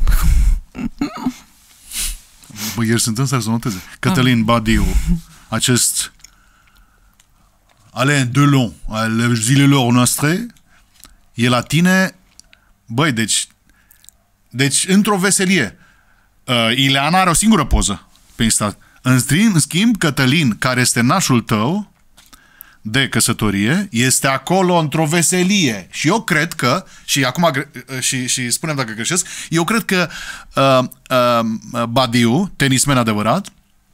Bă, ieri sunt în stare să noteze. Cătălin Badiu. Acest Alain Delon al zilelor noastre e la tine. Băi, deci deci într-o veselie. uh, Ileana are o singură poză pe Insta. În schimb, în schimb, Cătălin, care este nașul tău de căsătorie, este acolo într-o veselie. Și eu cred că, și acum și, și spunem dacă greșesc, eu cred că uh, uh, Badiu, tenismen adevărat,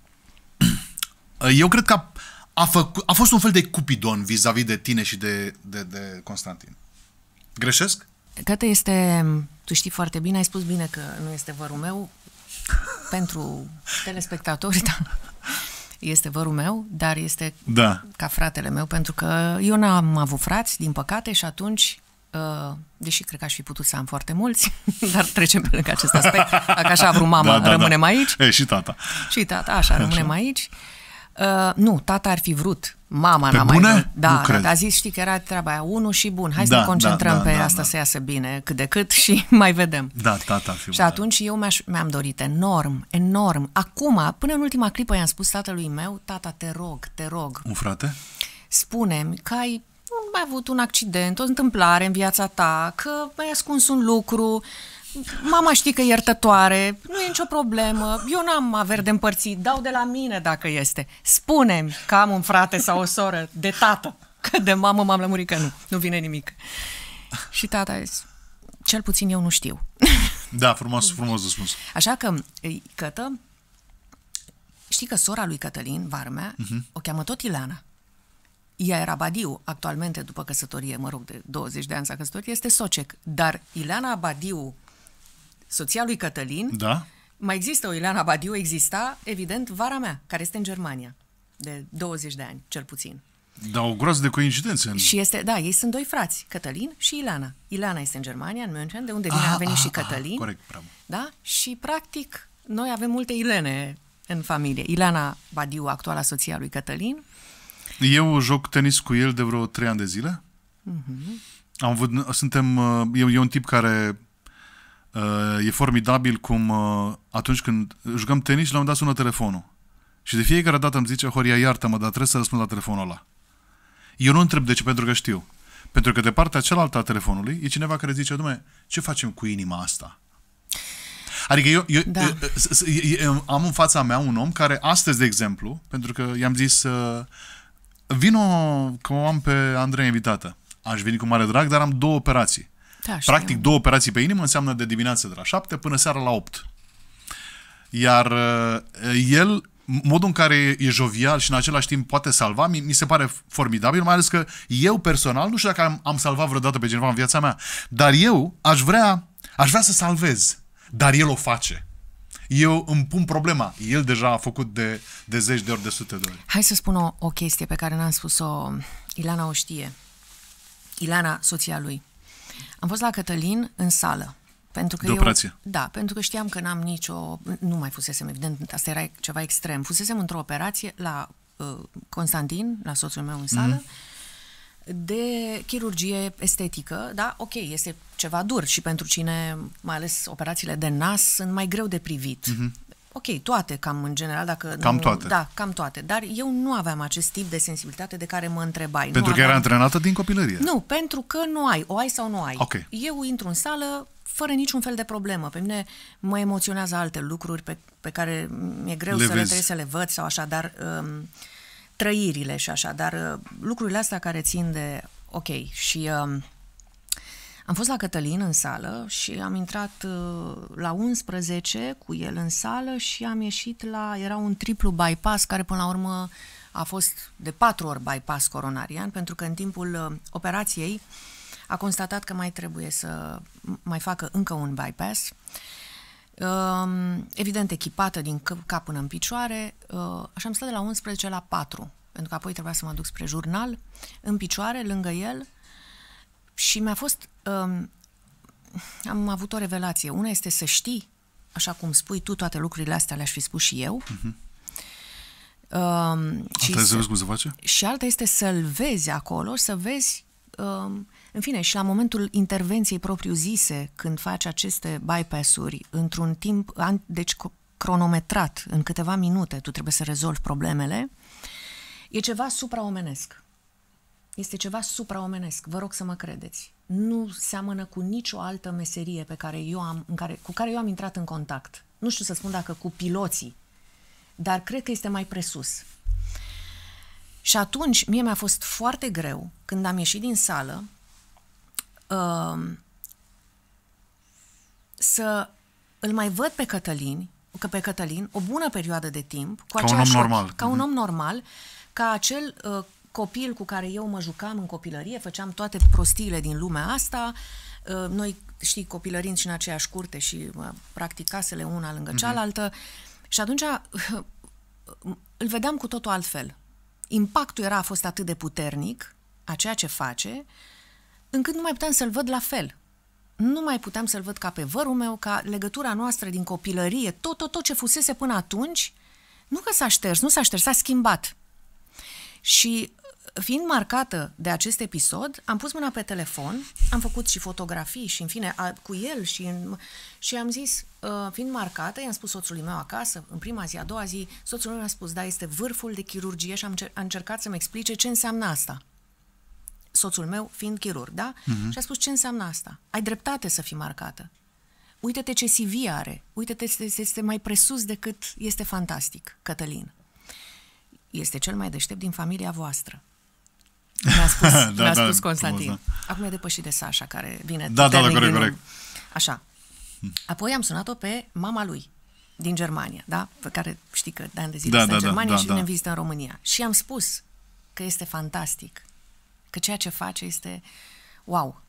eu cred că a, a, făcut, a fost un fel de cupidon vis-a-vis de tine și de, de, de Constantin. Greșesc? Cătă este, tu știi foarte bine, ai spus bine că nu este vărul meu, pentru telespectatori, da. Este vărul meu, dar este da. ca fratele meu, pentru că eu n-am avut frați, din păcate, și atunci Uh, deși cred că aș fi putut să am foarte mulți, dar trecem pe lângă acest aspect. Dacă așa a vrut mama, da, da, rămânem da. aici. E, și tata. Și tata, așa, rămânem așa. aici. Uh, nu, tata ar fi vrut. Mama pe n-a bune? mai vrut. Da, da, da, a zis, știi că era treaba aia, unul și bun. Hai da, să ne concentrăm da, da, pe da, asta da. să iasă bine, cât de cât și mai vedem. Da, tata ar fi. Și atunci eu mi-aș, mi-am dorit enorm, enorm. Acum, până în ultima clipă i-am spus tatălui meu, tata, te rog, te rog. Un frate? Spune-mi că ai mai avut un accident, o întâmplare în viața ta, că ai ascuns un lucru, mama știi că e iertătoare, nu e nicio problemă, eu n-am averi de împărțit, dau de la mine dacă este. Spune-mi că am un frate sau o soră de tată, că de mamă m-am lămurit că nu, nu vine nimic. Și tata a zis, cel puțin eu nu știu. Da, frumos, frumos răspuns. Așa că, Cătă, știi că sora lui Cătălin, Varmea, uh-huh. o cheamă tot Ileana. Ea era Badiu, actualmente, după căsătorie, mă rog, de douăzeci de ani s-a căsătorit, este Socek. Dar Ileana Badiu, soția lui Cătălin, da? Mai există o Ileana Badiu, exista, evident, vara mea, care este în Germania, de douăzeci de ani, cel puțin. Da, o groază de coincidențe. În... Și este, da, ei sunt doi frați, Cătălin și Ileana. Ileana este în Germania, în München, de unde vine, ah, a venit ah, și ah, Cătălin. Corect, bravo. Da? Și, practic, noi avem multe Ilene în familie. Ileana Badiu, actuala soția lui Cătălin. Eu joc tenis cu el de vreo trei ani de zile. Uh-huh. Am văd, suntem, e, e un tip care uh, e formidabil cum uh, atunci când jucăm tenis și l-am dat sună telefonul. Și de fiecare dată îmi zice, Horia, iartă-mă, dar trebuie să răspund la telefonul ăla. Eu nu întreb de ce, pentru că știu. Pentru că de partea cealaltă a telefonului e cineva care zice, dom'le, ce facem cu inima asta? Adică eu, eu da. am în fața mea un om care astăzi, de exemplu, pentru că i-am zis uh, vino că o am pe Andrei invitată. Aș veni cu mare drag, dar am două operații. Da, practic două operații pe inimă înseamnă de dimineață de la șapte până seara la opt. Iar uh, el, modul în care e jovial și în același timp poate salva, mi, mi se pare formidabil, mai ales că eu personal, nu știu dacă am, am salvat vreodată pe cineva în viața mea, dar eu aș vrea, aș vrea să salvez, dar el o face. Eu îmi pun problema. El deja a făcut de, de zeci de ori, de sute de ori. Hai să spun o, o chestie pe care n-am spus-o, Ileana o știe. Ileana, soția lui. Am fost la Cătălin în sală. Pentru că de eu, operație? Da, pentru că știam că n-am nicio... Nu mai fusesem, evident, asta era ceva extrem. Fusesem într-o operație la uh, Constantin, la soțul meu în sală, mm-hmm. de chirurgie estetică, da, ok, este ceva dur și pentru cine, mai ales operațiile de nas, sunt mai greu de privit. Mm-hmm. Ok, toate, cam în general, dacă Cam nu, toate. Da, cam toate. Dar eu nu aveam acest tip de sensibilitate de care mă întrebai. Pentru nu că aveam... era antrenată din copilărie? Nu, pentru că nu ai. O ai sau nu ai. Okay. Eu intru în sală fără niciun fel de problemă. Pe mine mă emoționează alte lucruri pe, pe care mi-e greu le să vezi. le trebuie să le văd sau așa, dar um, trăirile și așa, dar uh, lucrurile astea care țin de... Ok, și... Um, am fost la Cătălin în sală și am intrat uh, la unsprezece cu el în sală și am ieșit la... Era un triplu bypass care până la urmă a fost de patru ori bypass coronarian, pentru că în timpul uh, operației a constatat că mai trebuie să mai facă încă un bypass. Uh, evident, echipată din cap până în picioare. Uh, așa am stat de la unsprezece la patru, pentru că apoi trebuia să mă duc spre jurnal, în picioare, lângă el. Și mi-a fost... Um, am avut o revelație. Una este să știi, așa cum spui tu, toate lucrurile astea le-aș fi spus și eu. Uh-huh. Um, și, să vezi cum se face? Și alta este să-l vezi acolo, să vezi... Um, în fine, și la momentul intervenției propriu-zise, când faci aceste bypass-uri, într-un timp, deci cronometrat, în câteva minute, tu trebuie să rezolvi problemele, e ceva supraomenesc. Este ceva supraomenesc, vă rog să mă credeți. Nu seamănă cu nicio altă meserie pe care eu am, în care, cu care eu am intrat în contact. Nu știu să spun dacă cu piloții, dar cred că este mai presus. Și atunci, mie mi-a fost foarte greu, când am ieșit din sală, uh, să îl mai văd pe Cătălin, că pe Cătălin, o bună perioadă de timp, cu ca un om normal. Ochi, ca un om normal, ca acel uh, copil cu care eu mă jucam în copilărie, făceam toate prostiile din lumea asta, uh, noi, știi, copilărind și în aceeași curte și uh, practic casele una lângă cealaltă, uh-huh. Și atunci uh, îl vedeam cu totul altfel. Impactul era a fost atât de puternic, a ceea ce face, încât nu mai puteam să-l văd la fel. Nu mai puteam să-l văd ca pe vărul meu, ca legătura noastră din copilărie, tot, tot, tot ce fusese până atunci, nu că s-a șters, nu s-a șters, s-a schimbat. Și fiind marcată de acest episod, am pus mâna pe telefon, am făcut și fotografii și, în fine, a, cu el și, în, și am zis, uh, fiind marcată, i-am spus soțului meu acasă, în prima zi, a doua zi, soțul meu mi-a spus, da, este vârful de chirurgie și am cer- a încercat să-mi explice ce înseamnă asta. Soțul meu fiind chirurg, da? Uh-huh. Și a spus, ce înseamnă asta? Ai dreptate să fii marcată. Uite-te ce C V are, uite-te, este, este mai presus decât este fantastic, Cătălin. Este cel mai deștept din familia voastră. Mi-a spus, da, mi-a spus da, Constantin. Frumos, da. Acum e depășit de Sasha, care vine da, da, da, corect, corect. Așa. Apoi am sunat-o pe mama lui, din Germania, da? Pe care știi că de ani de zile da, este da, în Germania da, și da, vine în vizită în România. Și am spus că este fantastic, că ceea ce face este wow.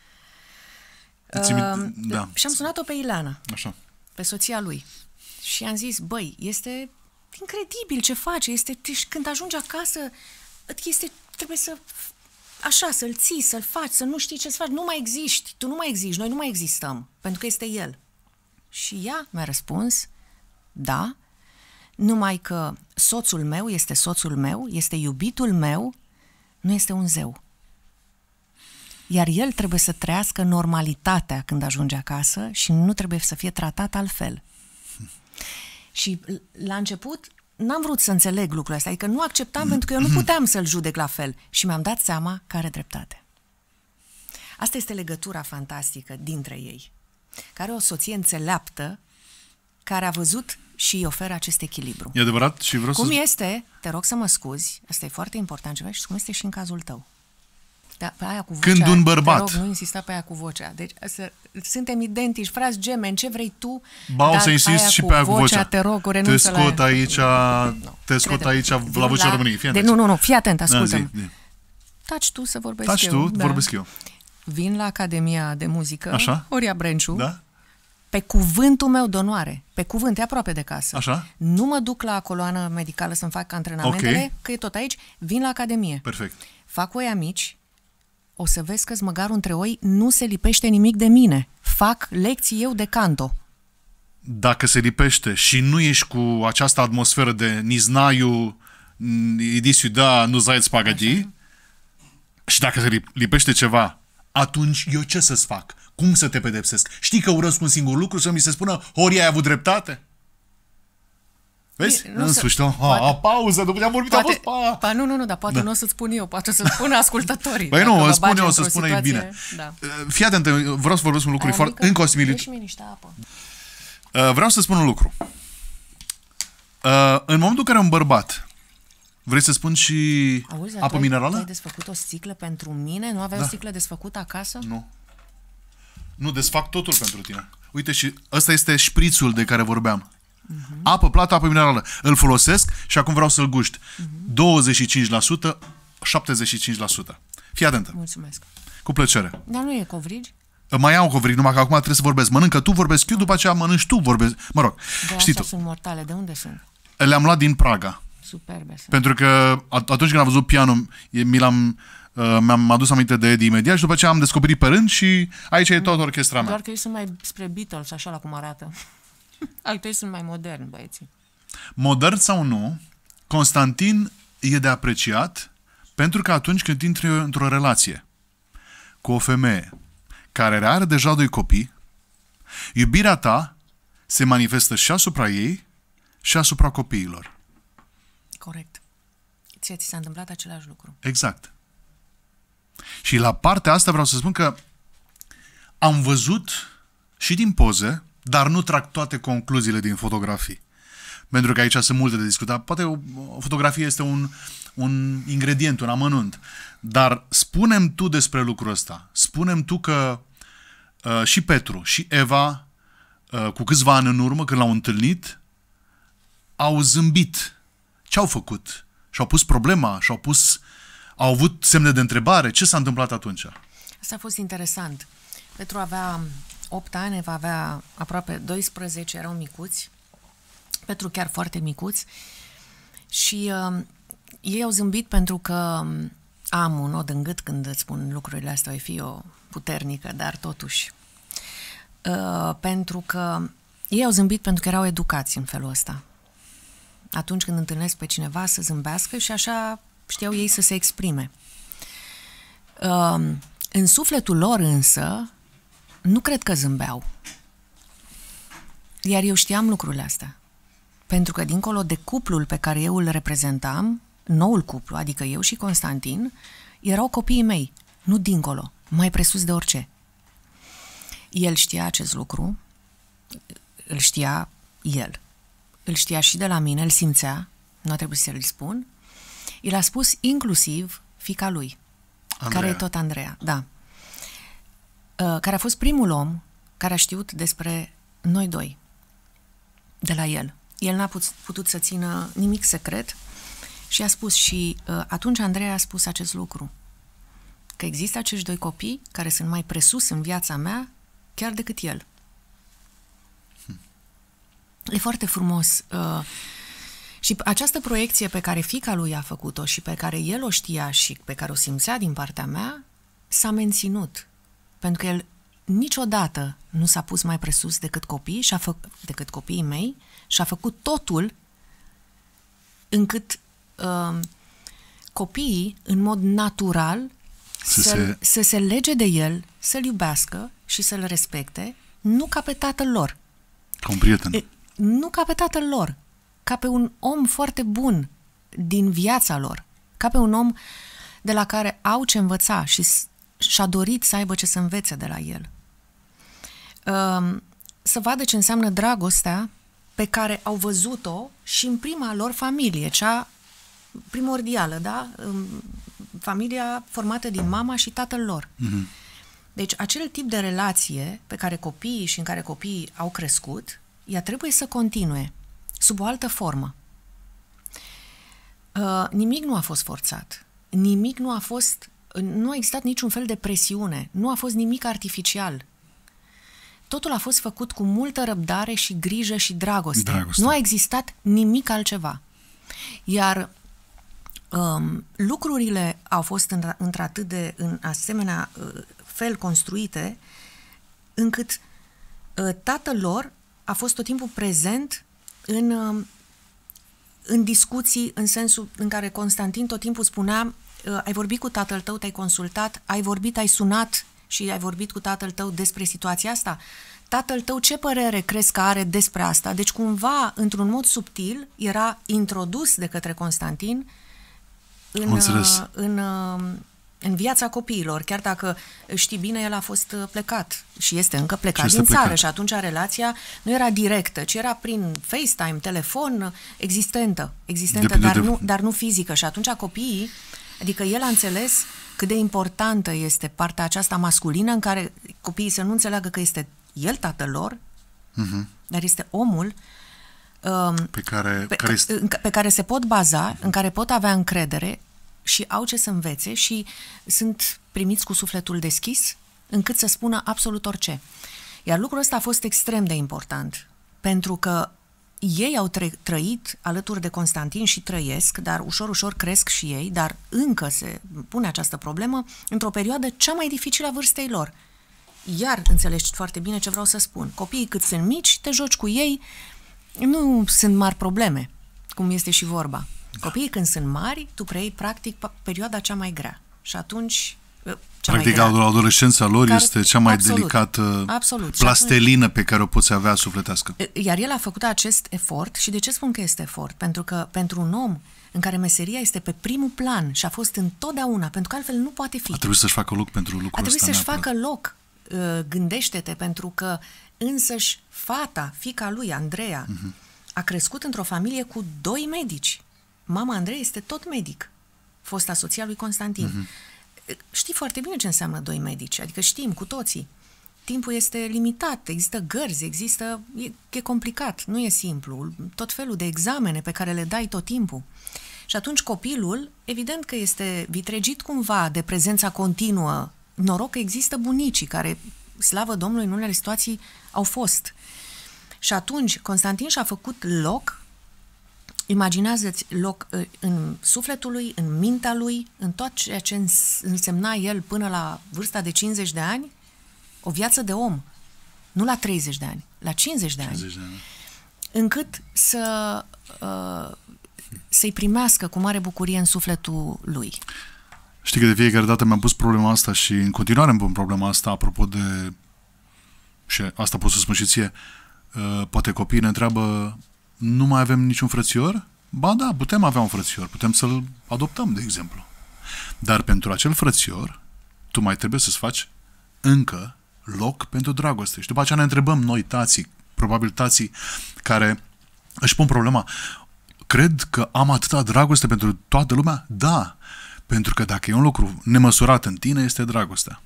Uh, da. Și am sunat-o pe Ileana, așa, pe soția lui. Și am zis, băi, este incredibil ce face, este, când ajungi acasă, este, trebuie să, așa, să-l ții, să-l faci, să nu știi ce să faci, nu mai existi, tu nu mai existi, noi nu mai existăm, pentru că este el. Și ea mi-a răspuns, da, numai că soțul meu este soțul meu, este iubitul meu, nu este un zeu. Iar el trebuie să trăiască normalitatea când ajunge acasă și nu trebuie să fie tratat altfel. Și la început n-am vrut să înțeleg lucrul ăsta, adică nu acceptam pentru că eu nu puteam să-l judec la fel și mi-am dat seama că are dreptate. Asta este legătura fantastică dintre ei, care o soție înțeleaptă, care a văzut și îi oferă acest echilibru. E adevărat? Și vreau cum să... este, te rog să mă scuzi, asta e foarte important ceva, și cum este și în cazul tău. Da, pe aia cu vocea, când un bărbat... Te rog, nu insista pe aia cu vocea. Deci, să, suntem identici, frați gemeni, ce vrei tu, ba, o să insist și pe aia cu vocea. Te rog, te scot la aici, no, te scot crede, aici la vocea la... României. Fii de, nu, nu, nu, fii atent, ascultă-mă. Da, taci tu să vorbesc taci eu. Taci tu, da. vorbesc eu. Vin la Academia de Muzică, așa? Horia Brenciu, da? Pe cuvântul meu de onoare, pe cuvânt, e aproape de casă. Așa? Nu mă duc la coloană medicală să-mi fac antrenamentele, okay, că e tot aici, vin la Academie. Perfect. Fac oi amici, o să vezi că zmăgarul între oi nu se lipește nimic de mine. Fac lecții eu de canto. Dacă se lipește și nu ești cu această atmosferă de niznaiu, idisiu da, nu zaiți spaghetti, și dacă se lipește ceva, atunci eu ce să-ți fac? Cum să te pedepsesc? Știi că urăsc un singur lucru, să mi se spună, Horia, ai avut dreptate? Vezi? În sfârșit, a, pauză, după ce am vorbit, poate, a fost pa. Pa, nu, nu, nu, dar poate da. nu o să-ți spun eu, poate să spună ascultătorii. Băi nu, o spun eu, o să spună ei bine. Da. Fii atent, vreau să vorbesc un lucru foarte... Încă o similitate. Vreau să spun un lucru. În momentul în care un bărbat, vrei să spun și auzi, apă minerală? Tu ai desfăcut o sticlă pentru mine? Nu aveai da. o sticlă desfăcută acasă? Nu. Nu, desfac totul pentru tine. Uite, și ăsta este șprițul de care vorbeam. Uh-huh. Apă plată, apă minerală. Îl folosesc și acum vreau să-l guști. Uh-huh. douăzeci și cinci la sută, șaptezeci și cinci la sută. Fii atentă. Mulțumesc. Cu plăcere. Dar nu e covrigi? Mai au covrigi, numai că acum trebuie să vorbesc. Mănâncă tu, vorbesc eu, după aceea mănânci tu, vorbesc. Mă rog, de știi tu. sunt mortale. De unde sunt? Le-am luat din Praga. Superbe sunt. Pentru că atunci când am văzut pianul, mi l-am... Uh, mi-am adus aminte de Eddie imediat și după aceea am descoperit pe rând și aici e tot orchestra mea. Doar că ei sunt mai spre Beatles, așa la cum arată. Altei sunt mai moderni, băieții. Modern sau nu, Constantin e de apreciat pentru că atunci când intri într-o relație cu o femeie care are deja doi copii, iubirea ta se manifestă și asupra ei și asupra copiilor. Corect. Ție ți s-a întâmplat același lucru. Exact. Și la partea asta vreau să spun că am văzut și din poze, dar nu trag toate concluziile din fotografii. Pentru că aici sunt multe de discutat. Poate o, o fotografie este un, un ingredient, un amănunt. Dar spune-mi tu despre lucrul ăsta. Spune-mi tu că uh, și Petru și Eva, uh, cu câțiva ani în urmă, când l-au întâlnit, au zâmbit. Ce au făcut? Și-au pus problema, și-au pus... Au avut semne de întrebare. Ce s-a întâmplat atunci? Asta a fost interesant. Petru avea opt ani, Eva avea aproape doisprezece, erau micuți. Petru chiar foarte micuți. Și uh, ei au zâmbit pentru că Am un nod în gât când îți spun lucrurile astea, o fi o puternică, dar totuși. Uh, pentru că ei au zâmbit pentru că erau educați în felul ăsta. Atunci când întâlnesc pe cineva să zâmbească și așa știau ei să se exprime. Uh, în sufletul lor însă, nu cred că zâmbeau. Iar eu știam lucrurile astea. Pentru că dincolo de cuplul pe care eu îl reprezentam, noul cuplu, adică eu și Constantin, erau copiii mei, nu dincolo, mai presus de orice. El știa acest lucru, îl știa el, îl știa și de la mine, îl simțea, nu a trebuit să-l spun, el a spus inclusiv fiica lui, Andreea. Care e tot Andreea, da, care a fost primul om care a știut despre noi doi, de la el. El n-a putut să țină nimic secret și a spus și uh, atunci Andreea a spus acest lucru, că există acești doi copii care sunt mai presus în viața mea chiar decât el. Hmm. E foarte frumos. Uh, și această proiecție pe care fiica lui a făcut-o și pe care el o știa și pe care o simțea din partea mea, s-a menținut. Pentru că el niciodată nu s-a pus mai presus decât copiii, și-a fă, decât copiii mei și a făcut totul încât uh, copiii, în mod natural, să se... să se lege de el, să-l iubească și să-l respecte, nu ca pe tatăl lor. Ca un prieten. Nu ca pe tatăl lor, ca pe un om foarte bun din viața lor, ca pe un om de la care au ce învăța și și-a dorit să aibă ce să învețe de la el. Uh, să vadă ce înseamnă dragostea pe care au văzut-o și în prima lor familie, cea primordială, da? Familia formată din mama și tatăl lor. Mm-hmm. Deci acel tip de relație pe care copiii și în care copiii au crescut, ea trebuie să continue sub o altă formă. Uh, nimic nu a fost forțat. Nimic nu a fost, nu a existat niciun fel de presiune. Nu a fost nimic artificial. Totul a fost făcut cu multă răbdare și grijă și dragoste. dragoste. Nu a existat nimic altceva. Iar um, lucrurile au fost într-atât de, în asemenea uh, fel construite, încât uh, tatăl lor a fost tot timpul prezent în, uh, în discuții, în sensul în care Constantin tot timpul spunea: uh, ai vorbit cu tatăl tău, te-ai consultat, ai vorbit, ai sunat și ai vorbit cu tatăl tău despre situația asta? Tatăl tău ce părere crezi că are despre asta? Deci cumva, într-un mod subtil, era introdus de către Constantin în, în, în viața copiilor, chiar dacă, știi bine, el a fost plecat și este încă plecat din țară plecat. Și atunci relația nu era directă, ci era prin FaceTime, telefon, existentă, existentă dar, nu, dar nu fizică. Și atunci copiii, adică el a înțeles cât de importantă este partea aceasta masculină în care copiii să nu înțeleagă că este el tatăl lor, uh-huh. dar este omul um, pe, care, pe, care este... pe care se pot baza, uh-huh. în care pot avea încredere și au ce să învețe și sunt primiți cu sufletul deschis încât să spună absolut orice. Iar lucrul ăsta a fost extrem de important, pentru că ei au tră- trăit alături de Constantin și trăiesc, dar ușor, ușor cresc și ei, dar încă se pune această problemă într-o perioadă cea mai dificilă a vârstei lor. Iar înțelegi foarte bine ce vreau să spun. Copiii cât sunt mici, te joci cu ei, nu sunt mari probleme, cum este și vorba. Copiii când sunt mari, tu preiei practic perioada cea mai grea. Și atunci... Cea practic adolescența lor care, este cea mai absolut, delicată absolut. plastelină pe care o poți avea sufletească. Iar el a făcut acest efort și de ce spun că este efort? Pentru că pentru un om în care meseria este pe primul plan și a fost întotdeauna, pentru că altfel nu poate fi. A trebuit să-și facă loc pentru lucrul ăsta. A trebuit să-și neapărat. facă loc. Gândește-te, pentru că însăși fata, fiica lui, Andreea, uh-huh. a crescut într-o familie cu doi medici. Mama Andreea este tot medic, fosta soția lui Constantin. Uh-huh. Știi foarte bine ce înseamnă doi medici, adică știm cu toții. Timpul este limitat, există gărzi, există... E, e complicat, nu e simplu. Tot felul de examene pe care le dai tot timpul. Și atunci copilul, evident că este vitregit cumva de prezența continuă. Noroc că există bunicii care, slavă Domnului, în unele situații au fost. Și atunci Constantin și-a făcut loc imaginează-ți loc în sufletul lui, în mintea lui, în tot ceea ce însemna el până la vârsta de cincizeci de ani, o viață de om. Nu la treizeci de ani, la cincizeci de ani. cincizeci de ani. Încât să, uh, să-i primească cu mare bucurie în sufletul lui. Știi că de fiecare dată mi-am pus problema asta și în continuare îmi pun problema asta apropo de... Și asta pot să spun și ție. Uh, poate copiii ne întreabă: nu mai avem niciun frățior? Ba da, putem avea un frățior, putem să-l adoptăm, de exemplu. Dar pentru acel frățior, tu mai trebuie să-ți faci încă loc pentru dragoste. Și după aceea ne întrebăm noi, tații, probabil tații care își pun problema: cred că am atâta dragoste pentru toată lumea? Da, pentru că dacă e un lucru nemăsurat în tine, este dragostea.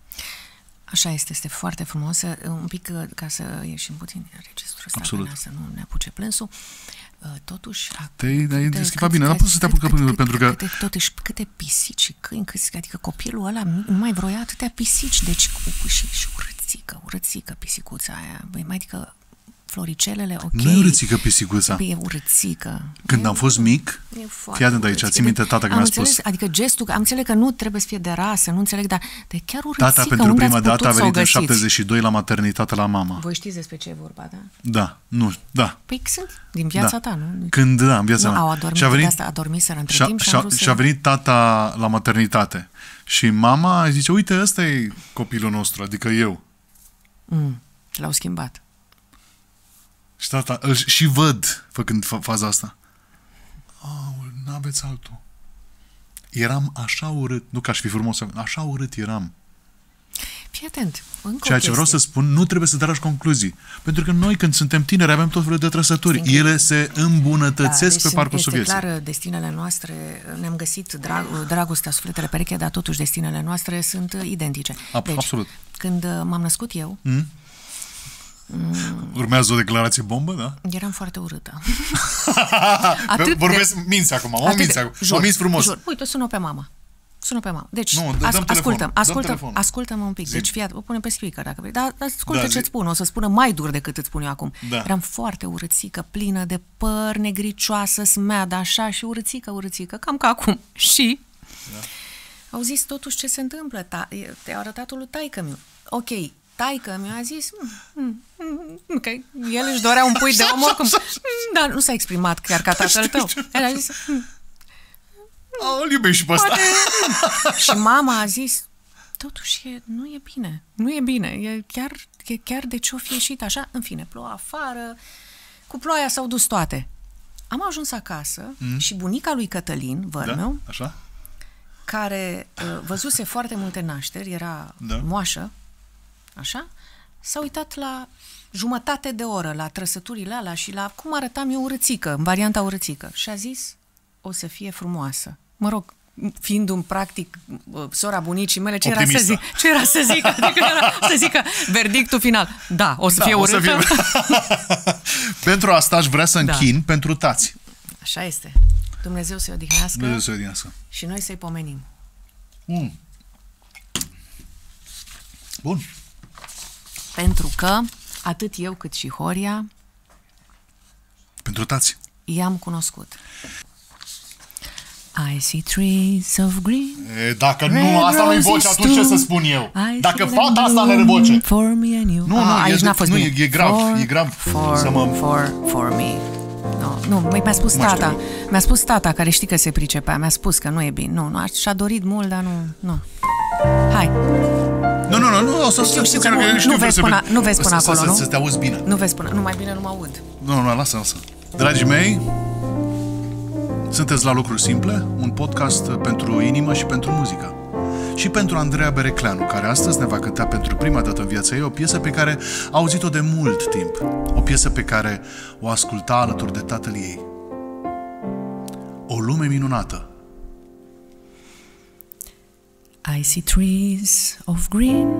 Așa este, este foarte frumos. Un pic ca să ieșim puțin din registrul ăsta, absolut, să nu ne apuce plânsul. Totuși... Te-ai deschivat bine, n-am putut să te apucă până, pentru că... Câte, totuși, câte pisici și câini, adică copilul ăla nu mai vroia atâtea pisici, deci și, și urățică, urățică pisicuța aia. Băi, mai adică floricelele, ok. Nu e urățică pisicuța. Băi, e urățică. Când e, am fost mic, fii atent aici, ții minte tata că mi-a spus. Adică gestul, am înțeleg că nu trebuie să fie de rasă, nu înțeleg, dar de chiar urățică. Tata pentru prima dată a venit în șaptezeci și doi la maternitate la mama. Voi știți despre ce e vorba, da? Da, nu, da. Păi sunt din viața da. ta, nu? Când, da, în viața nu, mea. au adormit, și a venit, de asta adormiseră între și a, timp și și a, am vrut să... și a venit tata la maternitate. Și mama zice: uite, ăsta e copilul nostru, adică eu. Mm, l-au schimbat. Și tata, îl și văd făcând faza asta. Aul, n-aveți altul. Eram așa urât, nu că aș fi frumos, așa urât eram. Fii atent, încă Ceea ce vreau să spun, nu trebuie să tragi concluzii. Pentru că noi, când suntem tineri, avem tot felul de trăsături. Fiindcă ele se îmbunătățesc da, deci pe parcursul vieții. Este clar, destinele noastre, ne-am găsit drag, dragostea, sufletele pereche, dar totuși destinele noastre sunt identice. Deci, absolut. Când m-am născut eu, mm? Mm. Urmează o declarație bombă, da? Eram foarte urâtă. Vorbesc, de... minți acum, mă minți acum, mă minți frumos. Jur. Uite, sună pe mama. Sună pe mama. Deci, nu, as, ascultăm, ascultăm, ascultă-mă un pic. Zim. Deci, fiat, o punem pe speaker dacă vrei. Dar ascultă da, ce-ți spun, o să spună mai dur decât îți spun eu acum. Da. Eram foarte urățică, plină de păr, negricioasă, smeadă, așa, și urățică, urățică, cam ca acum. Și da. Au zis totuși ce se întâmplă. Ta, te-a arătat lui taică-miu. Ok, taică mi-a zis mm, mm, că el își dorea un pui de om oricum. Dar nu s-a exprimat chiar ca tatăl tău. El a zis... Mm, îl iubești și pe ăsta. Și mama a zis: totuși e, nu e bine. Nu e bine. E chiar, e chiar de ce-o fi ieșit așa. În fine, ploua afară. Cu ploaia s-au dus toate. Am ajuns acasă mm. și bunica lui Cătălin, văr meu, da? Așa? care uh, văzuse foarte multe nașteri, era da. moașă, așa, s-a uitat la jumătate de oră la trăsăturile alea și la cum arătam eu urățică, în varianta urățică. Și a zis: o să fie frumoasă. Mă rog, fiind un practic sora bunicii mele, ce Optimistă. era să zic? Ce era să zic? Adică era să zică verdictul final. Da, o să da, fie urâtă. Să fie... Pentru asta aș vrea să închin da. pentru tați. Așa este. Dumnezeu să-i odihnească. Dumnezeu să-i odihnească. Și noi să-i pomenim. Mm. Bun. Pentru că atât eu cât și Horia pentru tați i-am cunoscut. I see trees of green. E, dacă nu, asta nu-i voce, atunci ce să spun eu? Dacă fata asta nu are voce. For me and you. Nu, nu, ah, aici e, n-a fost nu bine. e grav, for, e grav. For, să mă... for, for me. No, nu, mi-a spus mă tata. Mi-a spus tata, care știi că se pricepea. Mi-a spus că nu e bine. Nu, nu, și-a dorit mult, dar nu, nu. Hai. Nu, nu, nu, nu, o să știu, știu că nu, nu vezi până, nu vezi până acolo, nu? Să te auzi bine. Nu vezi până, nu mai bine nu mă aud. Nu, nu, lasă, lasă. Dragii mei, sunteți la Lucruri Simple, un podcast pentru inimă și pentru muzică. Și pentru Andreea Berecleanu, care astăzi ne va cânta pentru prima dată în viața ei o piesă pe care a auzit-o de mult timp. O piesă pe care o asculta alături de tatăl ei. O lume minunată. I see trees of green,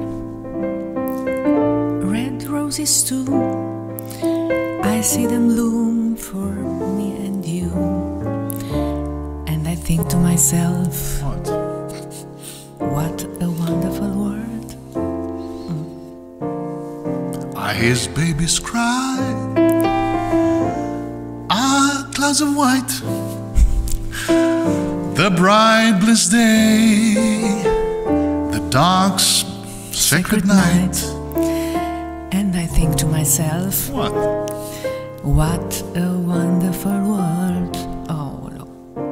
red roses too. I see them bloom for me and you. And I think to myself, What? What a wonderful world. Mm. I hear babies cry. I clouds of white, the bright bliss day, the dark sacred night. And I think to myself, What? what a wonderful world. Oh, look.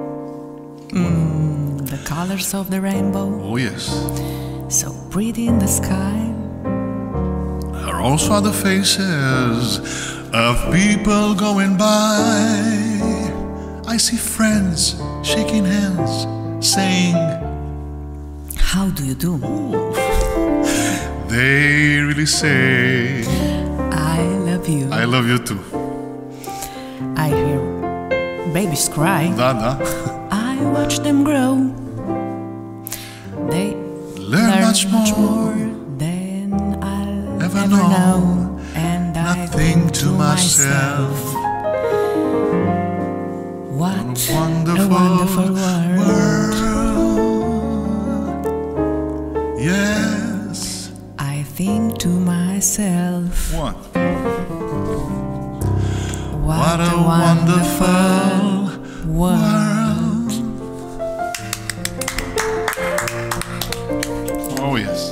Mm, the colors of the rainbow, Oh yes. so pretty in the sky. There also are the faces of people going by. I see friends shaking hands, saying, How do you do? they really say, I love you. I love you too. I hear babies cry. Da, da. I watch them grow. They Learn learn much more than I'll ever ever know. know. And I Nothing think to to myself. myself, what A wonderful, a wonderful world. world. Yes. I think to myself, What? what, What a wonderful world. Oh, yes.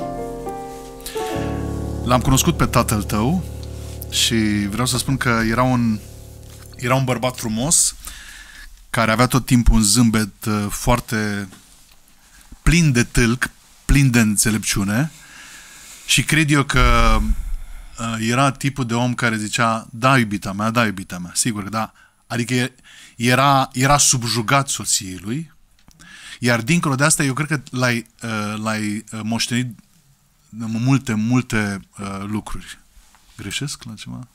L-am cunoscut pe tatăl tău și vreau să spun că era un, era un bărbat frumos care avea tot timpul un zâmbet uh, foarte plin de tâlc, plin de înțelepciune și cred eu că uh, era tipul de om care zicea, da, iubita mea, da, iubita mea, sigur că da. Adică era, era subjugat soției lui, iar dincolo de asta eu cred că l-ai, uh, l-ai uh, moștenit multe, multe uh, lucruri. Greșesc la ceva?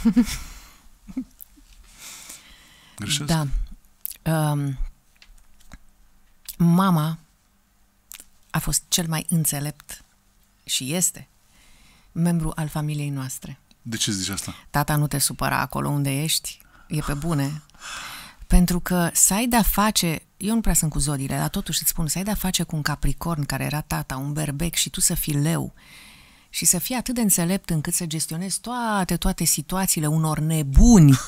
Greșesc? Da. Um, mama a fost cel mai înțelept și este membru al familiei noastre. De ce zici asta? Tata, nu te supăra acolo unde ești, e pe bune. Pentru că să ai de-a face, eu nu prea sunt cu zodiile, dar totuși îți spun, să ai de-a face cu un capricorn care era tata, un berbec și tu să fii leu și să fii atât de înțelept încât să gestionezi toate, toate situațiile unor nebuni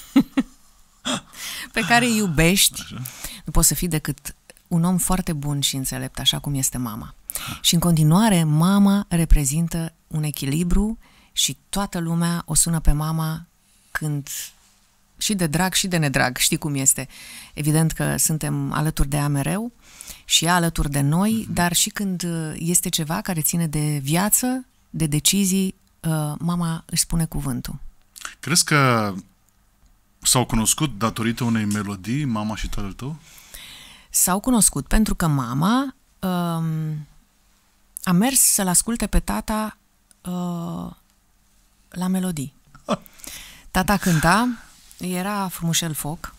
pe care îi iubești, așa. Nu poți să fii decât un om foarte bun și înțelept, așa cum este mama. Și în continuare, mama reprezintă un echilibru și toată lumea o sună pe mama când și de drag și de nedrag, știi cum este. Evident că suntem alături de ea mereu și ea alături de noi, mm-hmm. dar și când este ceva care ține de viață, de decizii, mama își spune cuvântul. Crezi că s-au cunoscut datorită unei melodii, mama și tatăl tău? S-au cunoscut pentru că mama um, a mers să-l asculte pe tata uh, la melodii. Tata cânta, era frumușel foc.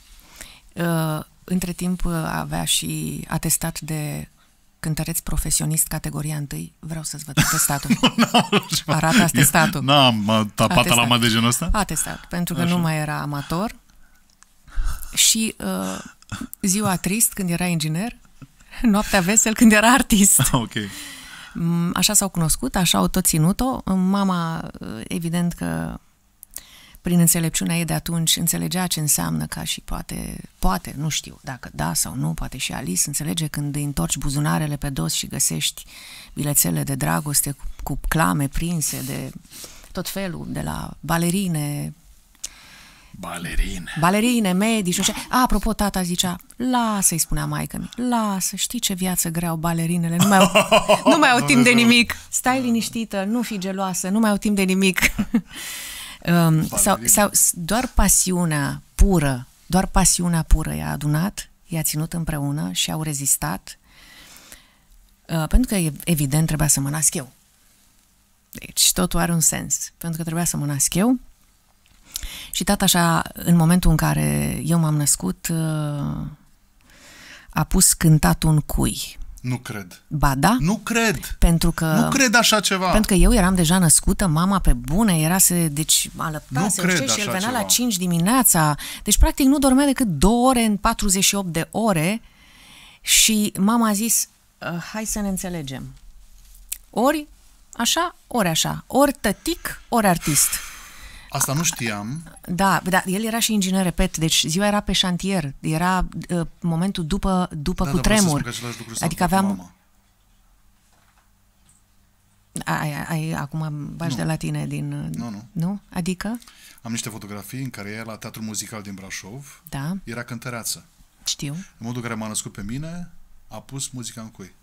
Uh, între timp avea și atestat de cântăreț profesionist categoria întâi. Vreau să-ți văd atestatul. Arată atestatul. N-am tapat la mă de genul ăsta? Atestat, pentru că Așa. nu mai era amator. Și uh, ziua trist când era inginer, noaptea vesel când era artist. Ok. Așa s-au cunoscut, așa au tot ținut-o. Mama, evident că prin înțelepciunea ei de atunci înțelegea ce înseamnă ca și poate, poate, nu știu dacă da sau nu, poate și Alice înțelege când îi întorci buzunarele pe dos și găsești bilețele de dragoste cu, cu clame prinse de tot felul, de la balerine, Balerine. Balerine, medici, așa. A, apropo, tata zicea, lasă-i, spunea maică-mi, lasă, știi ce viață grea au balerinele, nu mai au, nu mai au timp de nimic. Stai liniștită, nu fi geloasă, nu mai au timp de nimic. um, sau, sau doar pasiunea pură, doar pasiunea pură i-a adunat, i-a ținut împreună și au rezistat, uh, pentru că, evident, trebuia să mă nasc eu. Deci, totul are un sens. Pentru că trebuia să mă nasc eu. Și tata așa, în momentul în care eu m-am născut, a pus cântatul în cui. Nu cred. Ba da. Nu cred. Pentru că, nu cred așa ceva. Pentru că eu eram deja născută, mama pe bune, era să, deci alăptase, nu cred și el venea ceva. la cinci dimineața. Deci practic nu dormea decât două ore în patruzeci și opt de ore și mama a zis, hai să ne înțelegem. Ori așa, ori așa. Ori tătic, ori artist. Asta nu știam. Da, da, el era și inginer, repet, deci ziua era pe șantier, era uh, momentul după, după Da, cutremur. da, adică aveam... Ai, ai, ai, acum bași Nu. de la tine din... Nu, nu. Nu? Adică? Am niște fotografii în care ea la Teatrul Muzical din Brașov Da, era cântăreață. știu. În modul în care m-a născut pe mine, a pus muzica în cui.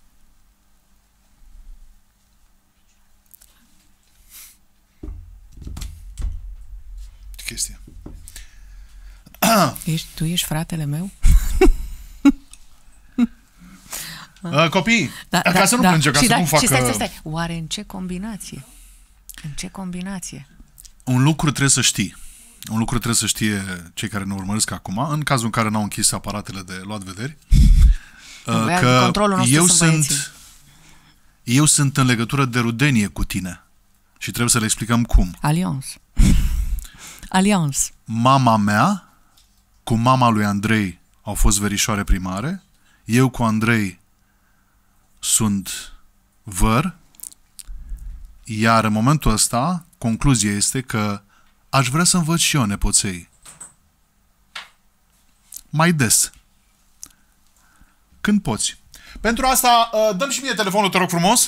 Ce chestie. Ești, tu ești fratele meu? Uh, copii, Da, ca da, să nu da. plângă, ca și să da, nu facă... Și stai, stai, stai. Oare în ce combinație? În ce combinație? Un lucru trebuie să știi. Un lucru trebuie să știe cei care ne urmăresc acum, în cazul în care n-au închis aparatele de luat vederi, uh, că Controlul nostru eu sunt băieții. sunt, eu sunt în legătură de rudenie cu tine. Și trebuie să le explicăm cum. Alianț. Alianț. Mama mea cu mama lui Andrei au fost verișoare primare, eu cu Andrei sunt văr, iar în momentul ăsta concluzia este că aș vrea să învăț și eu nepoței. Mai des. Când poți. Pentru asta, dăm și mie telefonul, te rog frumos.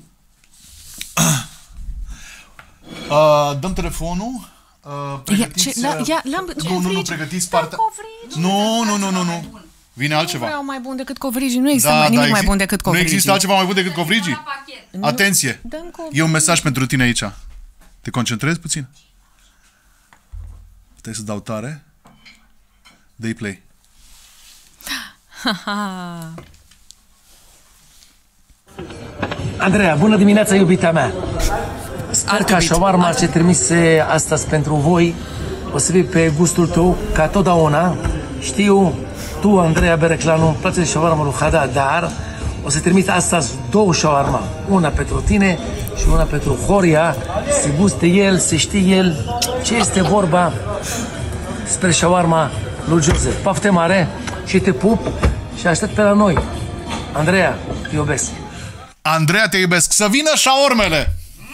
Dăm telefonul. Pregătiți... ce- la- ia- l-am- Nu, nu, nu, covrigi. pregătiți Da, partea... covrigi. Nu, nu, nu, nu, nu. Vine Nu altceva. vreau mai bun decât covrigii. Nu există mai, nimic exi- mai bun decât Nu covrigii. există altceva mai bun decât covrigii? Atenție! Dăm covrigi. E un mesaj pentru tine aici. Te concentrezi puțin? Stai să dau tare. Dă-i play. Andreea, bună dimineața, iubita mea! Sper Alt ca iubit. șawarma ce trimise astăzi pentru voi o să fie pe gustul tău, ca totdeauna. Știu, tu, Andreea Bereclanu, îmi place de șawarma lui Haddad, dar o să trimit astăzi două șawarma. Una pentru tine și una pentru Horia. Să guste el, să știe el ce este vorba spre șawarma lui Joseph. Pafte mare și te pup și aștept pe la noi. Andreea, te iubesc! Andreea, te iubesc. Să vină șaormele!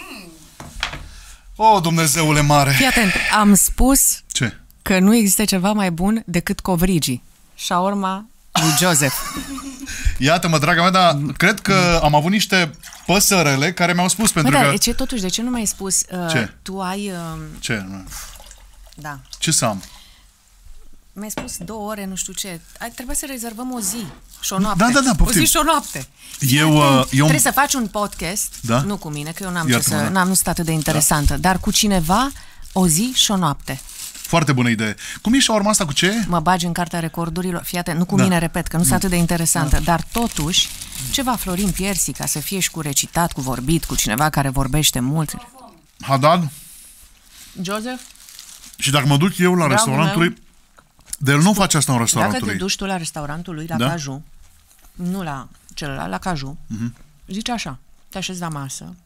O, Dumnezeule mare! Fii atent, am spus Ce? că nu există ceva mai bun decât covrigii. Shaorma lui Joseph. Iată-mă, draga mea, dar cred că am avut niște păsărele care mi-au spus Mă, pentru dar că... ce, totuși, de ce nu mi-ai spus? Uh, Ce? Tu ai... Uh, Ce? da. Ce să am? Mi-ai spus două ore, nu știu ce. Ai, trebuie să rezervăm o zi și o noapte. Da, da, da, o poftim. zi și o noapte. Eu, uh, eu... Trebuie să faci un podcast, Da? nu cu mine, că eu n-am ce Iartă-mă, să... da. N-am, nu sunt atât de interesantă, dar cu cineva o zi și o noapte. Foarte bună idee. Cum e șaorma asta cu ce? Mă bagi în cartea recordurilor. Fii atent, nu cu Da. mine, repet, că nu sunt atât de interesantă, dar totuși, ceva Florin Piersi, ca să fie și cu recitat, cu vorbit, cu cineva care vorbește mult. Haddad? Joseph, Și dacă mă duc eu la Dragul restaurantul meu, lui... De el nu face asta în dacă restaurantul te lui. duci tu la restaurantul lui, la Da? Caju, nu la celălalt, la Caju, zici așa, te așezi la masă,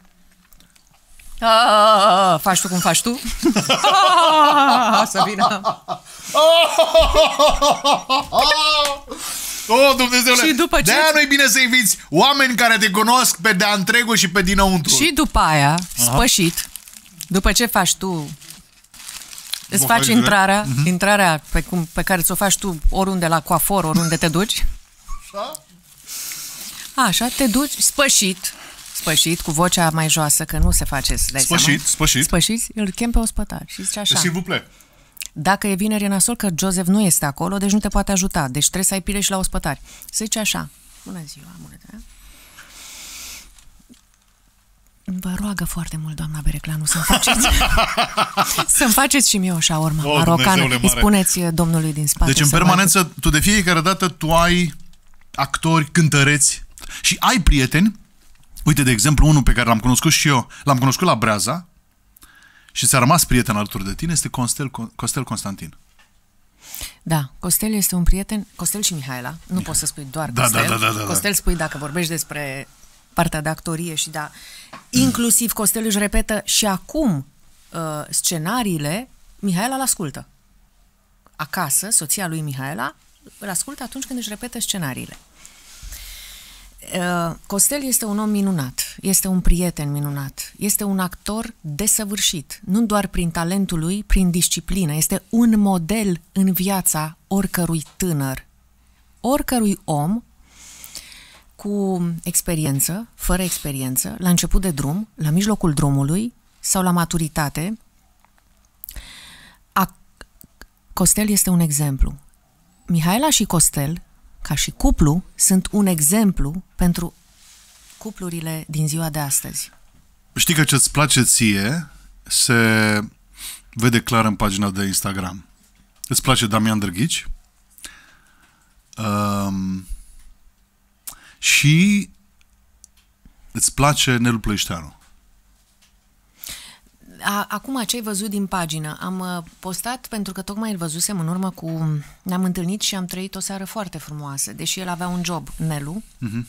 A, faci tu cum faci tu? Să vină. Oh, Dumnezeule! Și după ce- De-aia nu-i bine să inviți oameni care te cunosc pe de-a întregul și pe dinăuntru. Și după aia, spășit, după ce faci tu, îți faci Vocalizele. intrarea, intrarea pe, cum, pe care ți-o faci tu oriunde la coafor, oriunde te duci. Așa? Așa, te duci spășit, spășit, cu vocea mai joasă, că nu se face, să dai Spășit, seama. spășit. Spășit, îl chem pe ospătar și zice așa. S'il vous plaît. Dacă e vineri e nasol că Joseph nu este acolo, deci nu te poate ajuta. Deci trebuie să ai pile și la ospătari. Să zice așa. Bună ziua, bună ziua. Vă roagă foarte mult, doamna Bereclanu, să-mi faceți, să-mi faceți și mie o șaormă O, marocană. Dumnezeule Îi mare. spuneți domnului din spate. Deci în să permanență, tu de fiecare dată tu ai actori, cântăreți și ai prieteni. Uite, de exemplu, unul pe care l-am cunoscut și eu, l-am cunoscut la Breaza și ți-a rămas prieten alături de tine, este Costel, Costel Constantin. Da, Costel este un prieten, Costel și Mihaela, nu poți să spui doar Da, Costel. da, da, da, da. Costel spui dacă vorbești despre partea de actorie și da, inclusiv Costel își repetă și acum uh, scenariile, Mihaela îl ascultă. Acasă, soția lui Mihaela îl ascultă atunci când își repetă scenariile. Costel este un om minunat, este un prieten minunat, este un actor desăvârșit, nu doar prin talentul lui, prin disciplină, este un model în viața oricărui tânăr, oricărui om cu experiență, fără experiență, la început de drum, la mijlocul drumului sau la maturitate. A... Costel este un exemplu. Mihaela și Costel, ca și cuplu, sunt un exemplu pentru cuplurile din ziua de astăzi. Știi că ce-ți place ție se vede clar în pagina de Instagram. Îți place Damian Drăghici? Um, și îți place Nelu Plăișteanu. Acum, ce ai văzut din pagină? Am postat pentru că tocmai îl văzusem în urmă cu... Ne-am întâlnit și am trăit o seară foarte frumoasă, deși el avea un job, Nelu. Uh-huh.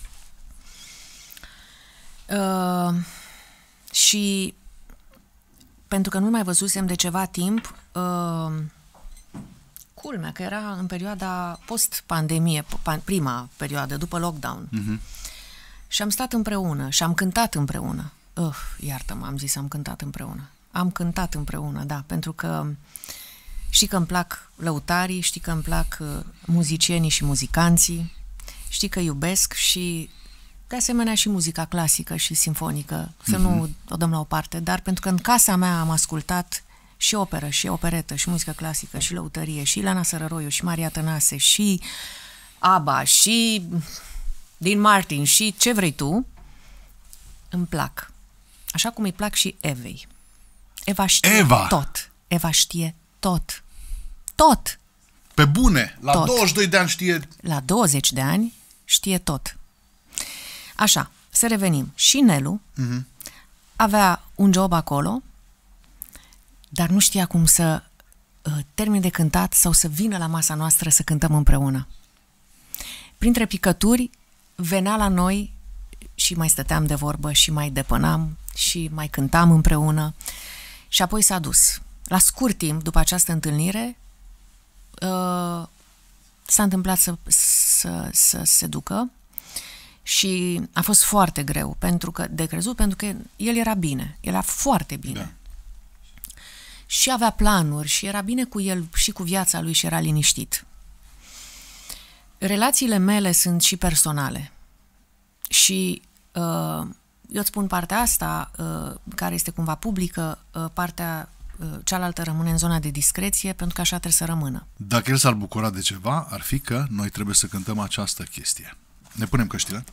Uh, și pentru că nu mai văzusem de ceva timp, uh, culmea că era în perioada post-pandemie, prima perioadă, după lockdown. Uh-huh. Și am stat împreună și am cântat împreună. Uh, iartă-mă, am zis, am cântat împreună. Am cântat împreună, da, pentru că știi că îmi plac lăutarii, știi că îmi plac uh, muzicienii și muzicanții, știi că iubesc și de asemenea și muzica clasică și simfonică, să uh-huh. nu o dăm la o parte, dar pentru că în casa mea am ascultat și operă, și operetă, și muzică clasică, și lăutărie, și Ileana Sărăroiu, și Maria Tănase, și ABBA, și Dean Martin, și ce vrei tu, îmi plac. Așa cum îi plac și Evei. Eva știe Eva. tot. Eva știe tot. Tot. Pe bune, la tot. douăzeci și doi de ani știe... La douăzeci de ani știe tot. Așa, să revenim. Și Nelu uh-huh. avea un job acolo, dar nu știa cum să uh, termine de cântat sau să vină la masa noastră să cântăm împreună. Printre picături venea la noi și mai stăteam de vorbă și mai depănam și mai cântam împreună și apoi s-a dus. La scurt timp, după această întâlnire, uh, s-a întâmplat să, să, să se ducă și a fost foarte greu pentru că, de crezut, pentru că el era bine, el era foarte bine. Da. Și avea planuri și era bine cu el și cu viața lui și era liniștit. Relațiile mele sunt și personale și uh, eu îți spun partea asta, uh, care este cumva publică, uh, partea uh, cealaltă rămâne în zona de discreție, pentru că așa trebuie să rămână. Dacă el s-ar bucura de ceva, ar fi că noi trebuie să cântăm această chestie. Ne punem căștile?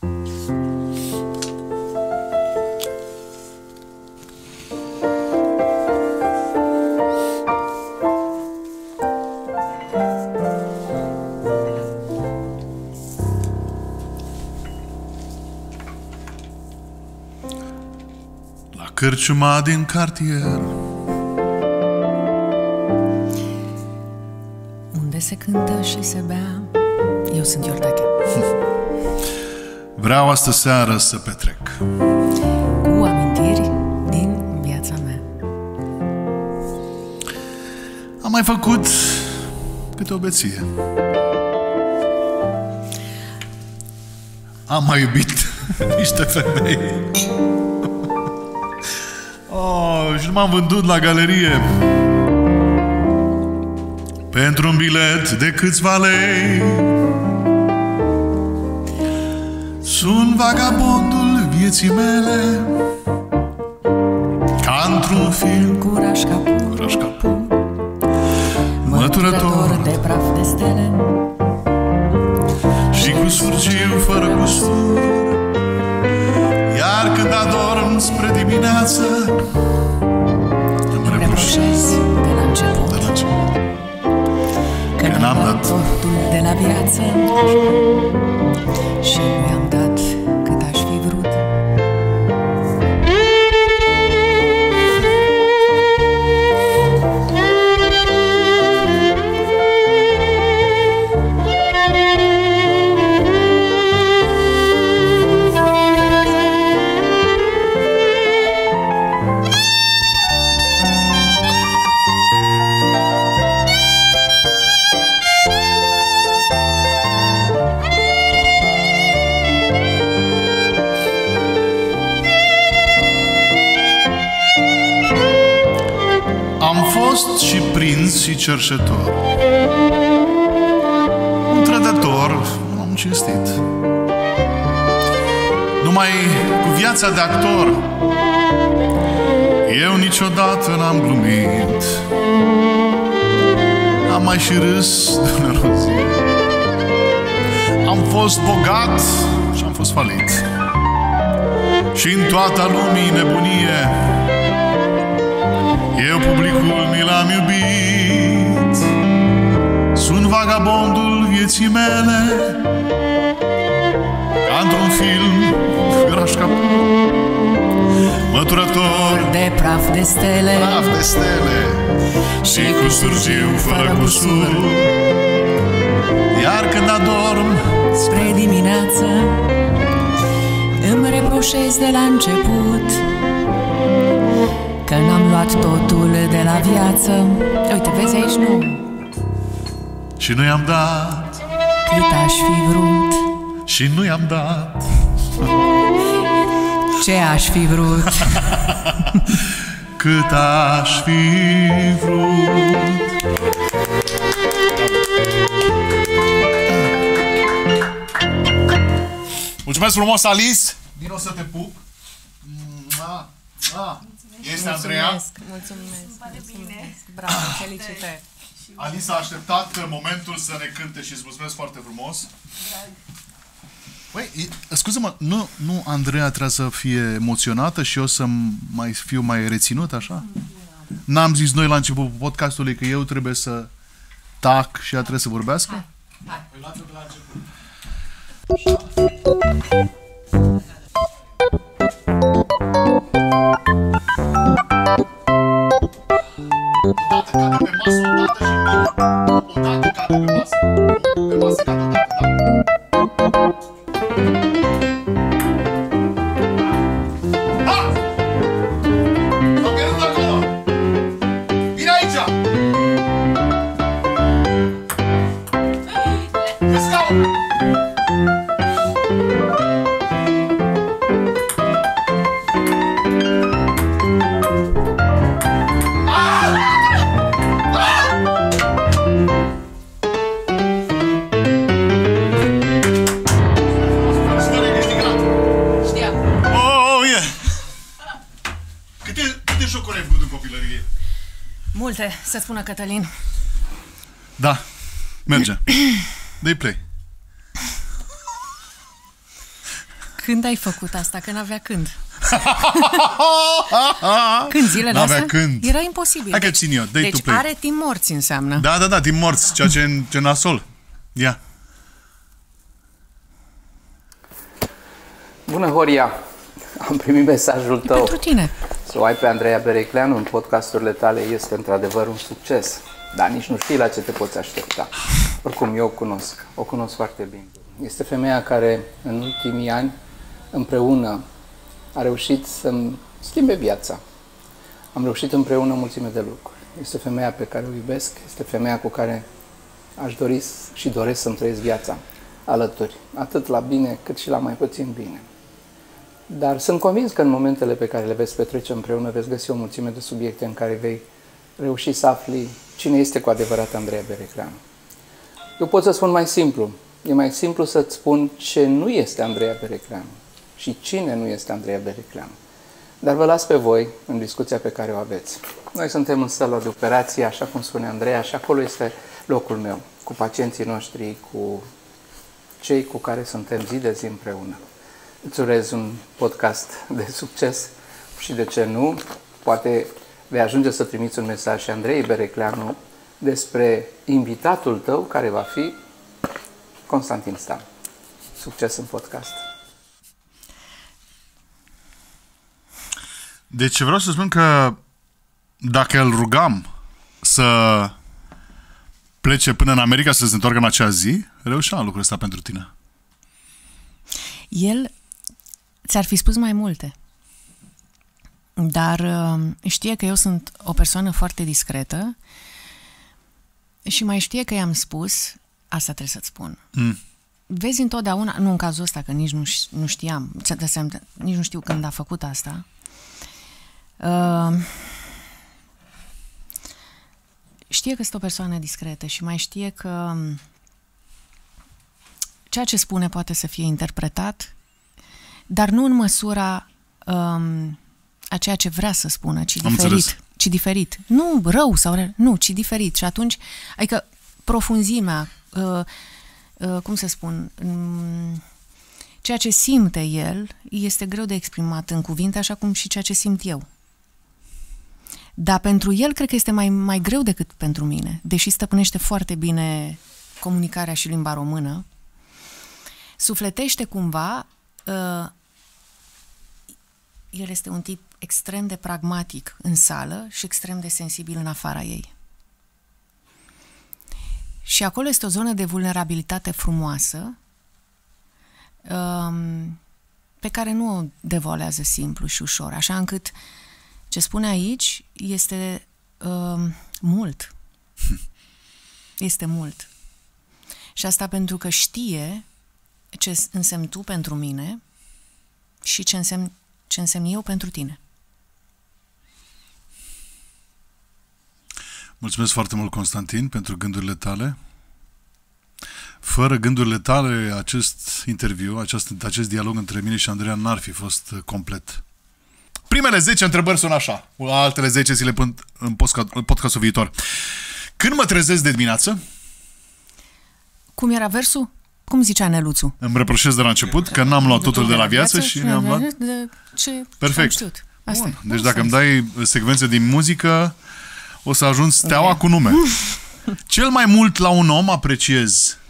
Cârciuma din cartier, unde se cântă și se bea. Eu sunt Iordache. Vreau astă seară să petrec cu amintiri din viața mea. Am mai făcut câte o beție. Am mai iubit niște femei. Oh, și nu m-am vândut la galerie pentru un bilet de câțiva lei. Sunt vagabondul vieții mele, ca într-un film cu Rașcapur, Rașcapur, măturător de praf de stele și cu surgiu fără gustur. Iar când adorm spre dimineață, îmi reproșez de la început, de la început că n-am dat totul de la viață și nu i-am dat cât aș fi vrut. fost și prinț și cerșetor, un trădător, un om cinstit. Numai cu viața de actor eu niciodată n-am glumit. Am mai și râs de una zi. Am fost bogat și am fost falit. Și în toată lumii nebunie eu publicul mi l-am iubit. Sunt vagabondul vieții mele, ca într-un film grașcapur, măturător de praf de stele, praf de stele și cu surgiu fără cusur. Iar când adorm spre dimineață îmi reproșez de la început că n-am luat totul de la viață. Uite, vezi aici, nu? Și nu i-am dat Cât aș fi vrut. Și nu i-am dat Ce aș fi vrut. Cât aș fi vrut. Mulțumesc frumos, Alice! Vino să te pup. Mua, mua. Este Andreea. Mulțumesc, mulțumesc. Pare bine. Bravo, felicitări. Alice a așteptat momentul să ne cânte și îți mulțumesc foarte frumos. Păi, scuze-mă, nu, nu Andreea trebuie să fie emoționată și eu să mai fiu mai reținut, așa? N-am zis noi la începutul podcastului că eu trebuie să tac și ea trebuie să vorbească? Hai, hai. Păi luați-o de la început. Odată cade pe masă, odată și odată cade pe masă. Pe masă cade odată, da? Ha! S-au pierdut acolo! Vine aici! Pe scaun! Multe, să spună Cătălin. Da, merge. Dă-i play. Când ai făcut asta? Că n-avea când. Când zilele N-avea astea? când. Era imposibil. Hai că țin eu, dă-i deci tu play. are timp morți înseamnă. Da, da, da, timp morți, ceea ce ce nasol. Ia. Bună, Horia! Am primit mesajul tău. Pentru tine. Să o ai pe Andreea Berecleanu în podcasturile tale este într-adevăr un succes. Dar nici nu știi la ce te poți aștepta. Oricum, eu o cunosc. O cunosc foarte bine. Este femeia care în ultimii ani împreună a reușit să-mi schimbe viața. Am reușit împreună mulțime de lucruri. Este femeia pe care o iubesc, este femeia cu care aș dori și doresc să-mi trăiesc viața alături. Atât la bine cât și la mai puțin bine. Dar sunt convins că în momentele pe care le veți petrece împreună veți găsi o mulțime de subiecte în care vei reuși să afli cine este cu adevărat Andreea Berecleanu. Eu pot să spun mai simplu. E mai simplu să-ți spun ce nu este Andreea Berecleanu și cine nu este Andreea Berecleanu. Dar vă las pe voi în discuția pe care o aveți. Noi suntem în sala de operație, așa cum spune Andreea, și acolo este locul meu, cu pacienții noștri, cu cei cu care suntem zi de zi împreună. Îți urez un podcast de succes și, de ce nu, poate vei ajunge să trimiți un mesaj și Andrei Berecleanu despre invitatul tău, care va fi Constantin Stan. Succes în podcast! Deci vreau să spun că dacă îl rugam să plece până în America, să se întoarcă în acea zi, reușeam lucrul ăsta pentru tine. El ți-ar fi spus mai multe. Dar știe că eu sunt o persoană foarte discretă și mai știe că i-am spus, asta trebuie să-ți spun. Mm. Vezi întotdeauna, nu în cazul ăsta, că nici nu, nu știam, nici nu știu când a făcut asta. Uh, știe că sunt o persoană discretă și mai știe că ceea ce spune poate să fie interpretat, dar nu în măsura um, a ceea ce vrea să spună, ci Am diferit. înțeles. Ci diferit. Nu rău sau rău, nu, ci diferit. Și atunci, adică profunzimea, uh, uh, cum să spun, um, ceea ce simte el este greu de exprimat în cuvinte, așa cum și ceea ce simt eu. Dar pentru el cred că este mai, mai greu decât pentru mine, deși stăpânește foarte bine comunicarea și limba română. Sufletește cumva, uh, el este un tip extrem de pragmatic în sală și extrem de sensibil în afara ei. Și acolo este o zonă de vulnerabilitate frumoasă, um, pe care nu o devoalează simplu și ușor, așa încât ce spune aici este um, mult. Este mult. Și asta pentru că știe ce însemn tu pentru mine și ce însemn, ce însemn eu pentru tine. Mulțumesc foarte mult, Constantin, pentru gândurile tale. Fără gândurile tale, acest interviu, acest, acest dialog între mine și Andreea n-ar fi fost complet. Primele zece întrebări sunt așa, altele zece zile până în podcastul viitor. Când mă trezesc de dimineață? Cum era versul? Cum zicea Neluțu? Îmi reproșez de la început că n-am luat totul de la viață și mi-am luat... De ce Perfect. știut. Asta Bun. e. Deci dacă îmi dai secvențe din muzică, o să ajung steaua cu nume. Cel mai mult la un om apreciez...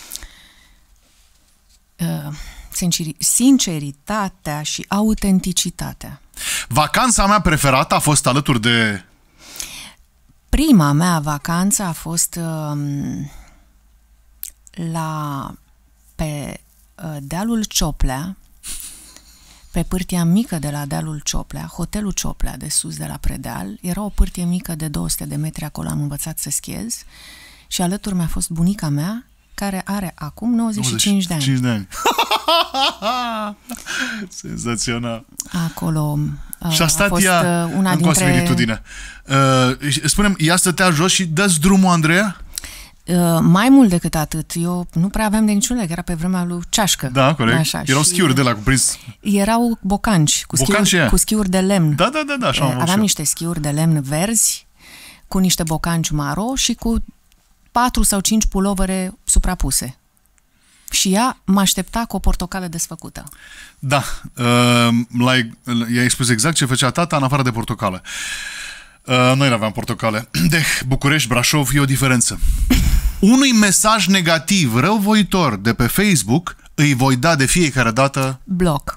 Uh, sinceri- sinceritatea și autenticitatea. Vacanța mea preferată a fost alături de... Prima mea vacanță a fost um, la pe uh, dealul Cioplea, pe pârtia mică de la dealul Cioplea, hotelul Cioplea de sus de la Predeal. Era o pârtie mică de două sute de metri, acolo am învățat să schiez și alături mi-a fost bunica mea, care are acum nouăzeci și cinci de ani. nouăzeci și cinci de ani. Senzațional. Acolo uh, Și a stat a fost ea uh, una în dintre... similitudine. Uh, spune-mi, ea stătea jos și dă-ți drumul, Andreea? Uh, mai mult decât atât, eu nu prea aveam de niciun leg, era pe vremea lui Ceașcă. Da, corect. Așa, Erau și schiuri de la cuprins. erau bocanci, cu Bocanci schiuri, e. cu schiuri de lemn. Da, da, da, da, așa am văzut. Aveam niște schiuri de lemn verzi, cu niște bocanci maro și cu patru sau cinci pulovere suprapuse. Și ea mă aștepta cu o portocală desfăcută. Da, uh, like, i-a expus exact ce făcea tata în afară de portocală. Uh, noi aveam portocale. De București, Brașov, e o diferență. Unui mesaj negativ, răuvoitor de pe Facebook îi voi da de fiecare dată Bloc.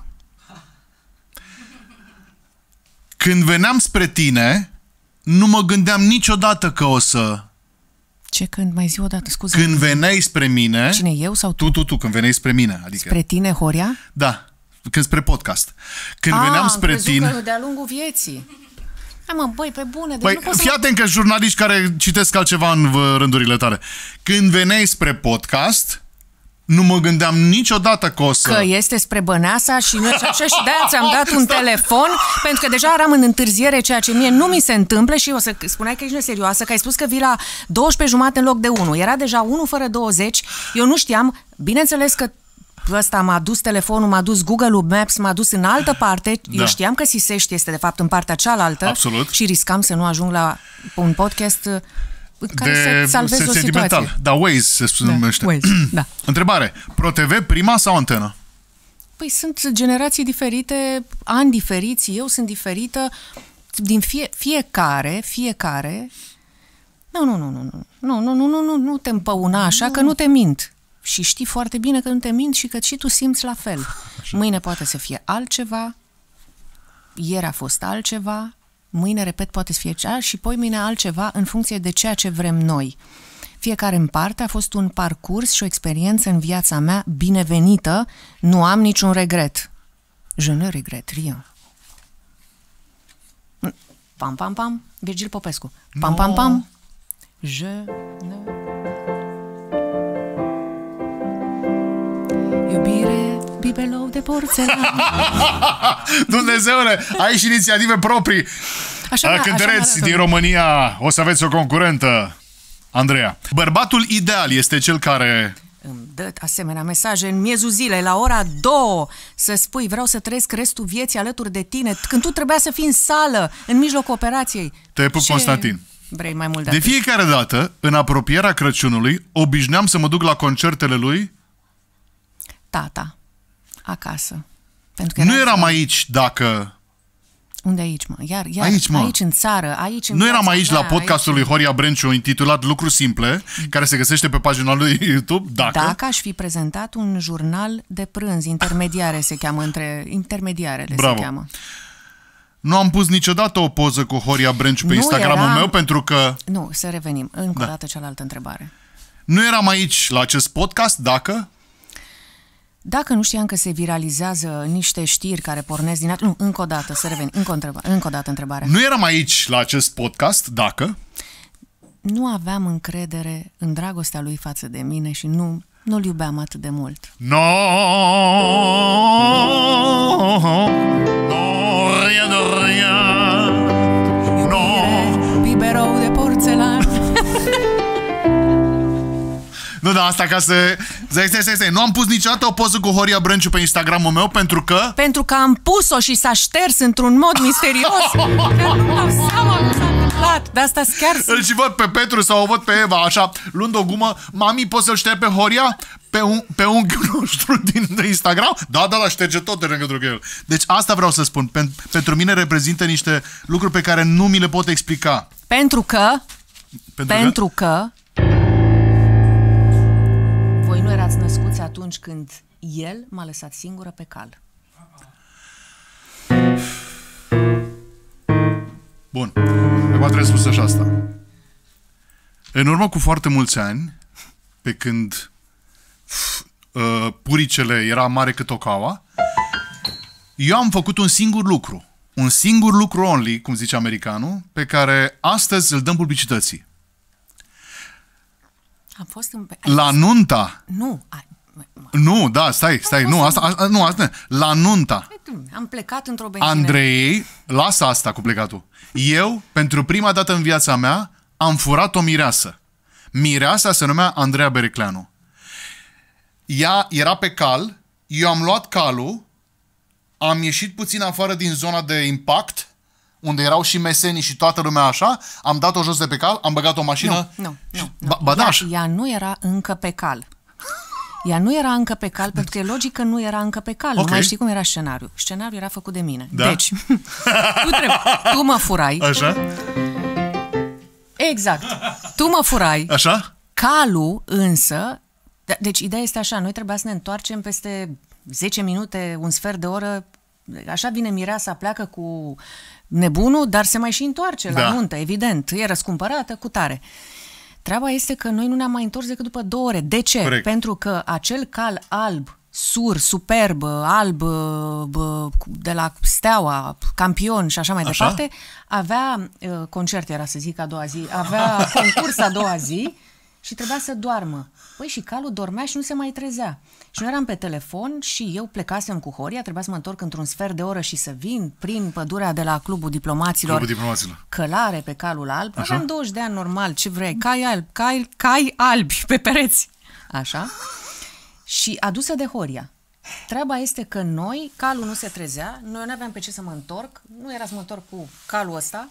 Când veneam spre tine, nu mă gândeam niciodată că o să... Ce când? Mai zi o dată, scuze. Când veneai spre mine... Cine, eu sau tu? Tu, tu, tu, când veneai spre mine. Adică... Spre tine, Horia? Da, când spre podcast. Când A, veneam spre am crezut tine... că de-a lungul vieții. Hai mă, băi, pe bune, deci Păi, nu pot să fii mă... atent că jurnaliști care citesc altceva în v- rândurile tale. Când veneai spre podcast, nu mă gândeam niciodată că o să... Că este spre Băneasa și nu și așa și de-aia ți-am dat un telefon, pentru că deja eram în întârziere, ceea ce mie nu mi se întâmplă și o să spuneai că ești neserioasă, că ai spus că vii la douăsprezece jumate în loc de unu. Era deja unu fără douăzeci, eu nu știam, bineînțeles că ăsta m-a dus telefonul, m-a dus Google Maps, m-a dus în altă parte, da. Eu știam că Sisești este de fapt în partea cealaltă. Absolut. Și riscam să nu ajung la un podcast în care de să salvezi o situație. Da, Waze se numește. Da, Waze, da. Întrebare, ProTV prima sau Antenă? Păi sunt generații diferite, ani diferiți, eu sunt diferită, din fie, fiecare, fiecare... Nu, nu, nu, nu, nu, nu, nu, nu, nu, nu, nu te împăuna așa, că nu te mint. Și știi foarte bine că nu te mint și că și tu simți la fel. Așa. Mâine poate să fie altceva, ieri a fost altceva, mâine, repet, poate să fie cea și poi mâine altceva în funcție de ceea ce vrem noi. Fiecare în parte a fost un parcurs și o experiență în viața mea binevenită, nu am niciun regret. Je ne regrette rien. Pam, pam, pam, Virgil Popescu. Pam, no. pam, pam. Je ne... Iubire, bibelou de porțelan. Dumnezeule, ai și inițiative proprii. Așa, A, așa cântăreți mi-a din România, o să aveți o concurentă, Andreea. Bărbatul ideal este cel care... Îmi dă asemenea mesaje în miezul zilei, la ora două, să spui, vreau să trăiesc restul vieții alături de tine, când tu trebuia să fii în sală, în mijlocul operației. Te pup, Ce Constantin. vrei mai mult de De atât? fiecare dată, în apropierea Crăciunului, obișnuiam să mă duc la concertele lui. Tata, acasă. Pentru că Nu era eram aici dacă... Unde aici, mă? Iar, iar Aici, mă. aici în țară, aici în Nu eram viața aici mea, la podcastul aici... lui Horia Brenciu intitulat Lucruri Simple, care se găsește pe pagina lui YouTube, dacă... Dacă aș fi prezentat un jurnal de prânz, intermediare se cheamă, între intermediarele Bravo. se cheamă. Nu am pus niciodată o poză cu Horia Brenciu pe Nu Instagramul eram- meu pentru că Nu, să revenim. Încă Da. o dată cealaltă întrebare. nu eram aici la acest podcast dacă... Dacă nu știam că se viralizează niște știri care pornesc din... Nu, încă o dată, să revenim. Încă o, întreba... încă o dată întrebarea. Nu eram aici la acest podcast dacă... Nu aveam încredere în dragostea lui față de mine și nu, nu-l iubeam atât de mult. No, Doria, Doria, no. Biberou de porțelan. Nu, da, asta ca să... Stai, stai, stai, stai. Nu am pus niciodată o poză cu Horia Brenciu pe Instagramul meu pentru că... Pentru că am pus-o și s-a șters într-un mod misterios. Că nu dau seama cum s-a întâmplat. De asta chiar... Îl și văd pe Petru sau o văd pe Eva, așa, luând o gumă. Mami, poți să-l ștergi pe Horia? Pe, un, pe unchiul nostru din Instagram? Da, da, da, șterge tot de lângă el. Deci asta vreau să spun. Pen, pentru mine reprezintă niște lucruri pe care nu mi le pot explica. Pentru că... Pentru, Pentru că... Voi nu erați născuți atunci când el m-a lăsat singură pe cal. Bun. Acum trebuie spus așa asta. În urmă cu foarte mulți ani, pe când uh, puricele era mare cât o caua, eu am făcut un singur lucru. Un singur lucru only, cum zice americanul, pe care astăzi îl dăm publicității. Am fost în... La nunta... Nu, ai... Nu, da, stai, stai, nu, asta, asta, nu, asta, la nunta am plecat într-o benzină. Andrei, lasă asta cu plecatul. Eu, pentru prima dată în viața mea, am furat o mireasă. Mireasa se numea Andreea Berecleanu. Ea era pe cal, eu am luat calul, am ieșit puțin afară din zona de impact, unde erau și mesenii și toată lumea așa, am dat-o jos de pe cal, am băgat o mașină... Nu, nu, nu. Ba, ba da, ea, așa. ea nu era încă pe cal. Ea nu era încă pe cal, pentru că e logic că nu era încă pe cal. Ok. Nu mai știi cum era scenariul. Scenariul era făcut de mine. Da? Deci, tu, trebuie, tu mă furai. Așa? Exact. Tu mă furai. Așa? Calul însă... de- Deci ideea este așa, noi trebuia să ne întoarcem peste zece minute, un sfert de oră. Așa vine mireasa, pleacă cu nebunul, dar se mai și întoarce la Da. nuntă, evident. E răscumpărată cu tare. Treaba este că noi nu ne-am mai întors decât după două ore. De ce? Corect. Pentru că acel cal alb, sur, superb, alb, bă, de la Steaua, campion și așa mai Așa? departe, avea uh, concert, era să zic a doua zi, avea concurs a doua zi și trebuia să doarmă. Păi și calul dormea și nu se mai trezea. Și noi eram pe telefon și eu plecasem cu Horia, trebuia să mă întorc într-un sfert de oră și să vin prin pădurea de la Clubul Diplomaților. Clubul Diplomaților. Călare pe calul alb. Așa? Aveam douăzeci de ani normal, ce vrei, cai albi, cai, cai albi pe pereți. Așa. Și adusă de Horia. Treaba este că noi, calul nu se trezea, noi nu aveam pe ce să mă întorc, nu era să mă întorc cu calul ăsta.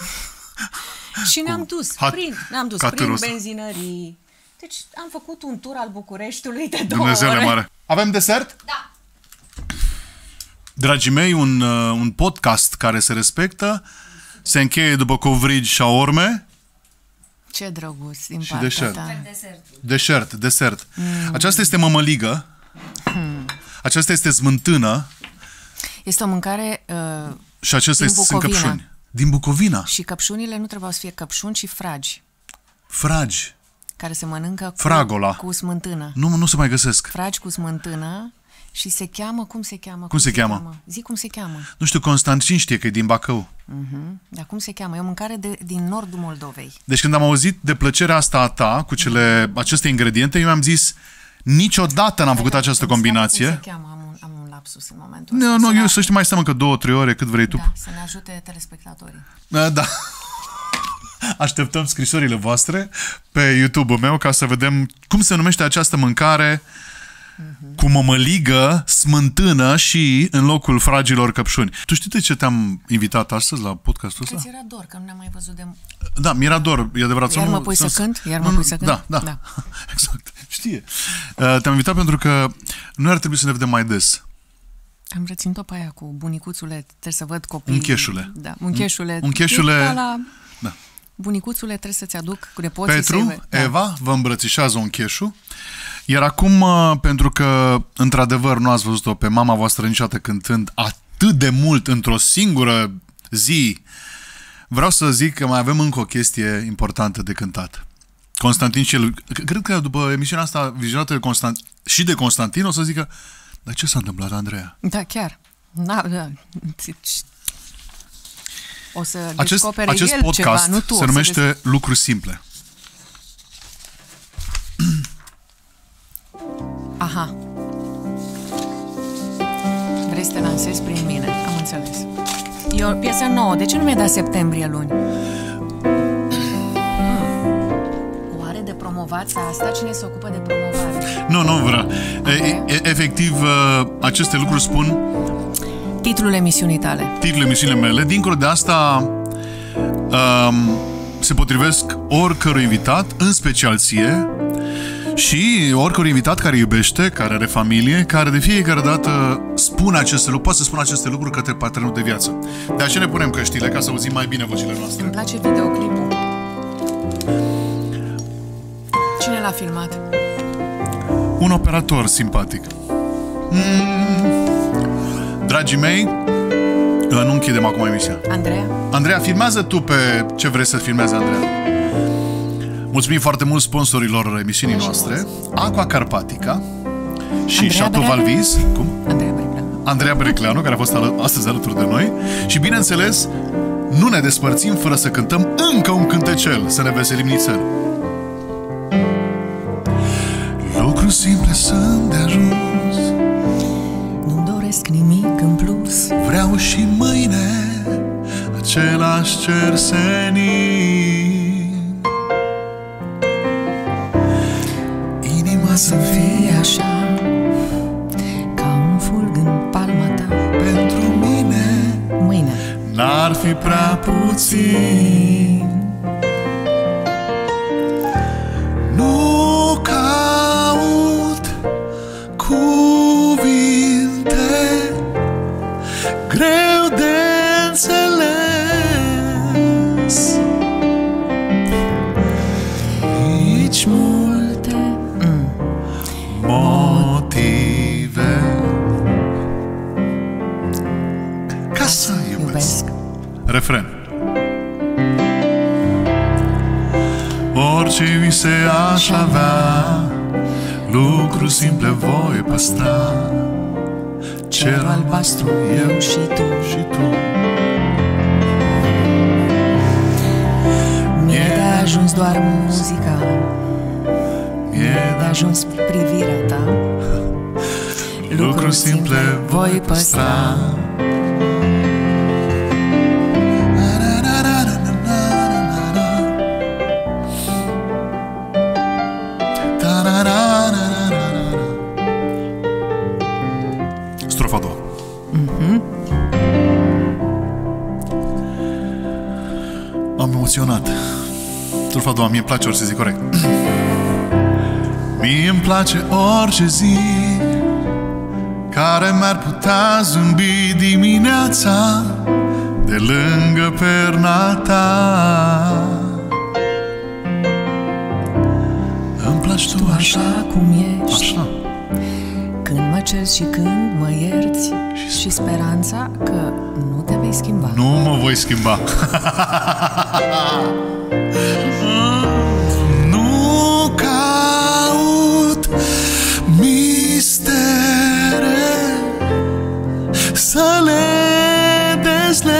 Și ne-am dus, hat- prin, ne-am dus catârul prin ăsta. benzinării. Deci am făcut un tur al Bucureștiului de două Dumnezeule ore. mare. Avem desert? Da. Dragii mei, un, uh, un podcast care se respectă se încheie după covrigi și orme Ce drăguț din și partea deșert. ta. Deșert, desert. Mm. Aceasta este mămăligă. Mm. Aceasta este smântână. Este o mâncare uh, Și acestea Din sunt Bucovina. căpșuni. Din Bucovina. și căpșunile nu trebuiau să fie căpșuni, ci fragi, Fragi. care se mănâncă cu, Fragola. cu smântână. Nu, nu se mai găsesc. Fragi cu smântână și se cheamă, cum se cheamă? Cum se cheamă? Zic cum se cheamă. Nu știu, Constantin știe că e din Bacău. Uh-huh. Dar cum se cheamă? E o mâncare de, din nordul Moldovei. Deci când am auzit de plăcerea asta a ta cu cele, aceste ingrediente, eu mi-am zis niciodată n-am făcut această Îmi scapă combinație. Cum se cheamă? Am un, am un laps. lapsus în momentul Nu, ăsta. nu, Să eu ne- să știi, mai stăm încă două, trei ore, cât vrei tu. Da, să ne ajute telespectatorii. Da. da. Așteptăm scrisorile voastre pe YouTube-ul meu ca să vedem cum se numește această mâncare mm-hmm. cu mămăligă, smântână și în locul fragilor căpșuni. Tu știi de ce te-am invitat astăzi la podcastul ăsta? Că ți era dor, că nu ne-am mai văzut de... Da, mi-era dor, e adevărat. Iar să mă nu, pui să să- cânt? Iar mă nu, pui să cânt? Da, da, Da. exact. Știe. Uh, Te-am invitat pentru că noi ar trebui să ne vedem mai des. Am reținut-o pe aia cu bunicuțule, trebuie să văd copiii. Uncheșule. Da, uncheșule. Uncheșule- E ca la... Da. Bunicuțule, trebuie să-ți aduc cu nepoții. Petru, să-i... Da. Eva, vă îmbrățișează un cheșu. Iar acum, uh, pentru că, într-adevăr, nu ați văzut-o pe mama voastră niciodată cântând atât de mult într-o singură zi, vreau să zic că mai avem încă o chestie importantă de cântat. Constantin cel... Cred că după emisiunea asta vizionată de Constant... și de Constantin o să zică: dar ce s-a întâmplat, Andreea? Da, chiar. Da, da. O să Acest, descopere acest el podcast ceva, nu tu. o se să numește des- Lucruri Simple. Aha. Vrei să te lansezi prin mine, am înțeles. E o piesă nouă, de ce nu mi-ai dat septembrie luni? Hmm. Oare de promovația asta? Cine se ocupă de promovare? Nu, nu vreau. E, e, efectiv, aceste lucruri spun Titlul emisiunii tale. titlul emisiunii mele. Dincolo de asta, um, se potrivesc oricărui invitat, în special ție, și oricărui invitat care iubește, care are familie, care de fiecare dată spune aceste lucruri, poate să spună aceste lucruri către partenerul de viață. De aceea ne punem căștile, ca să auzim mai bine vocile noastre. Îmi place videoclipul. Cine l-a filmat? Un operator simpatic. Mm. Dragii mei, nu închidem acum emisiunea. Andreea? Andreea, filmează tu pe ce vrei să filmeze, Andreea. Mulțumim foarte mult sponsorilor emisiunii noastre, Aqua Carpatica și Andreea Chateau Berea? Valvis, cum? Andreea Berecleanu. Andreea Berecleanu, care a fost ală- astăzi alături de noi. Și bineînțeles, nu ne despărțim fără să cântăm încă un cântecel, să ne veselim nițel. Lucruri simple sunt de ajuns, Nu-mi doresc nimic în plus. vreau și mâine același cer senin. Inima să-mi fie E așa, ca un fulg în palma ta. pentru mine, Mâine. n-ar fi prea puțin. Nu caut cuvinte greu de înțeles, nici Multe motive ca să iubesc. iubesc. Refren. Orice vise aș avea, lucruri simple voi păstra. Cer albastru eu și tu. și tu. Mi-e de ajuns doar muzica, E de ajuns privirea ta. lucruri simple voi păstra. Strofa a doua. M-am emoționat. Strofa a doua, mie îmi place orice zi, corect. Mie îmi place orice zi care mi-ar putea zâmbi dimineața de lângă perna ta. Îmi placi tu așa, Așa cum ești, așa. când mă cerți și când mă ierți, și speranța că nu te vei schimba. Nu mă voi schimba. Nu caut mistere să le dezleg,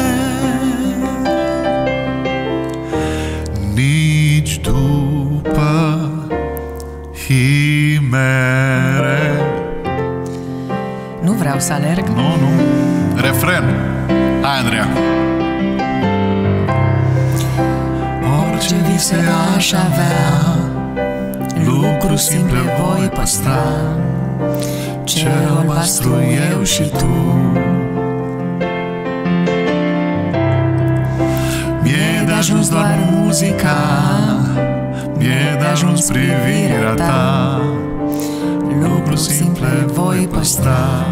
nici după himere. Nu vreau vreau să alerg. Nu, nu. Refren. Hai, Andreea. Orice vise aș avea, lucruri simple voi păstra, cerul albastru eu și tu. Mi-e de ajuns doar muzica, mi-e de ajuns privirea ta, lucruri simple voi păstra.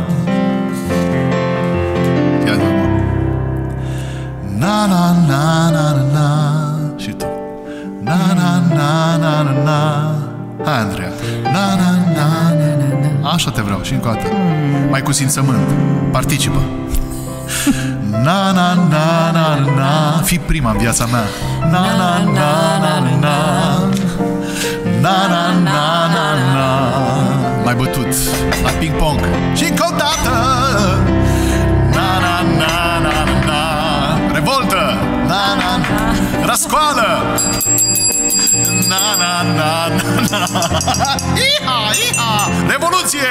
Ia de acum. Na na na na na na. Și tu. Na na na na na na. Hai, Andreea. Na na na na na. Așa te vreau și încă o dată. Mai cu simțământ. Participă. Na na na na na. Fii prima în viața mea. Na na na na na. Na na na na na. Mai bătut. La ping-pong. Și încă o dată. Na na na na na. Revoltă. Na na na. Răscoală. Na na na na na. Iha, iha. Revoluție.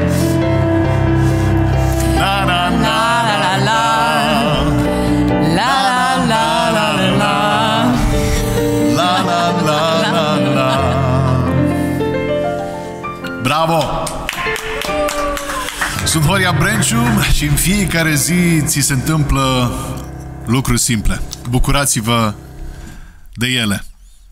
Na na na la la la. La la la la la. La la la la la. Bravo! Sunt Horia Brenciu și în fiecare zi ți se întâmplă lucruri simple. Bucurați-vă de ele.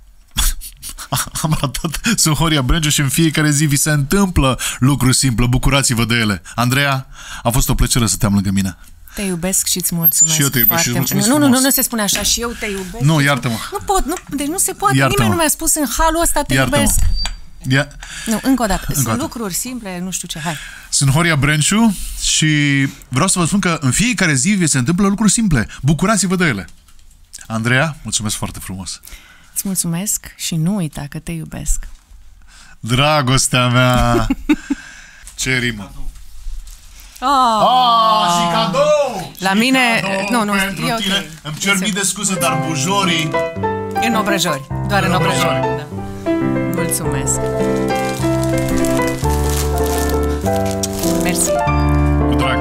Am ratat. Sunt Horia Brenciu și în fiecare zi vi se întâmplă lucruri simple. Bucurați-vă de ele. Andreea, a fost o plăcere să te am lângă mine. Te iubesc și îți mulțumesc. Și eu te iubesc și îți mulțumesc Nu, nu, frumos. nu, nu se spune așa. Și eu te iubesc. Nu, iartă-mă. Nu pot, nu, deci nu se poate. Iartă-mă. Nimeni nu mi-a spus în halul ăsta te Iartă-mă. iubesc. Ia. Nu, încă o dată. Sunt dată. lucruri simple, nu știu ce. Hai. Sunt Horia Brenciu și vreau să vă spun că în fiecare zi vi se întâmplă lucruri simple. Bucurați-vă de ele. Andreea, mulțumesc foarte frumos. Îți mulțumesc și nu uita că te iubesc. Dragostea mea. Ce rimă. Oh. Ah, și cadou! La și mine- cadou nu, nu, pentru e ok. tine. Îmi cer mii de scuze, dar bujorii... În obrăjori. Doar în, În obrăjori. obrăjori. Da. Mulțumesc. Mersi. Cu drag.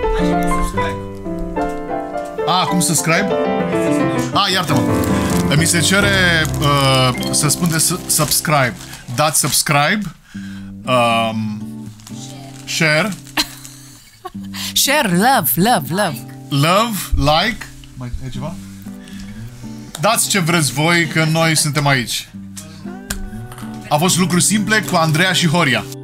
A, cum subscribe? A, iartă-mă. Mi se cere uh, să spun de su- subscribe. Dați subscribe. Um, share. Share, love, love, love. Love, like. Mai e ceva? Dați ce vreți voi, că noi suntem aici. A fost lucruri simple cu Andreea și Horia.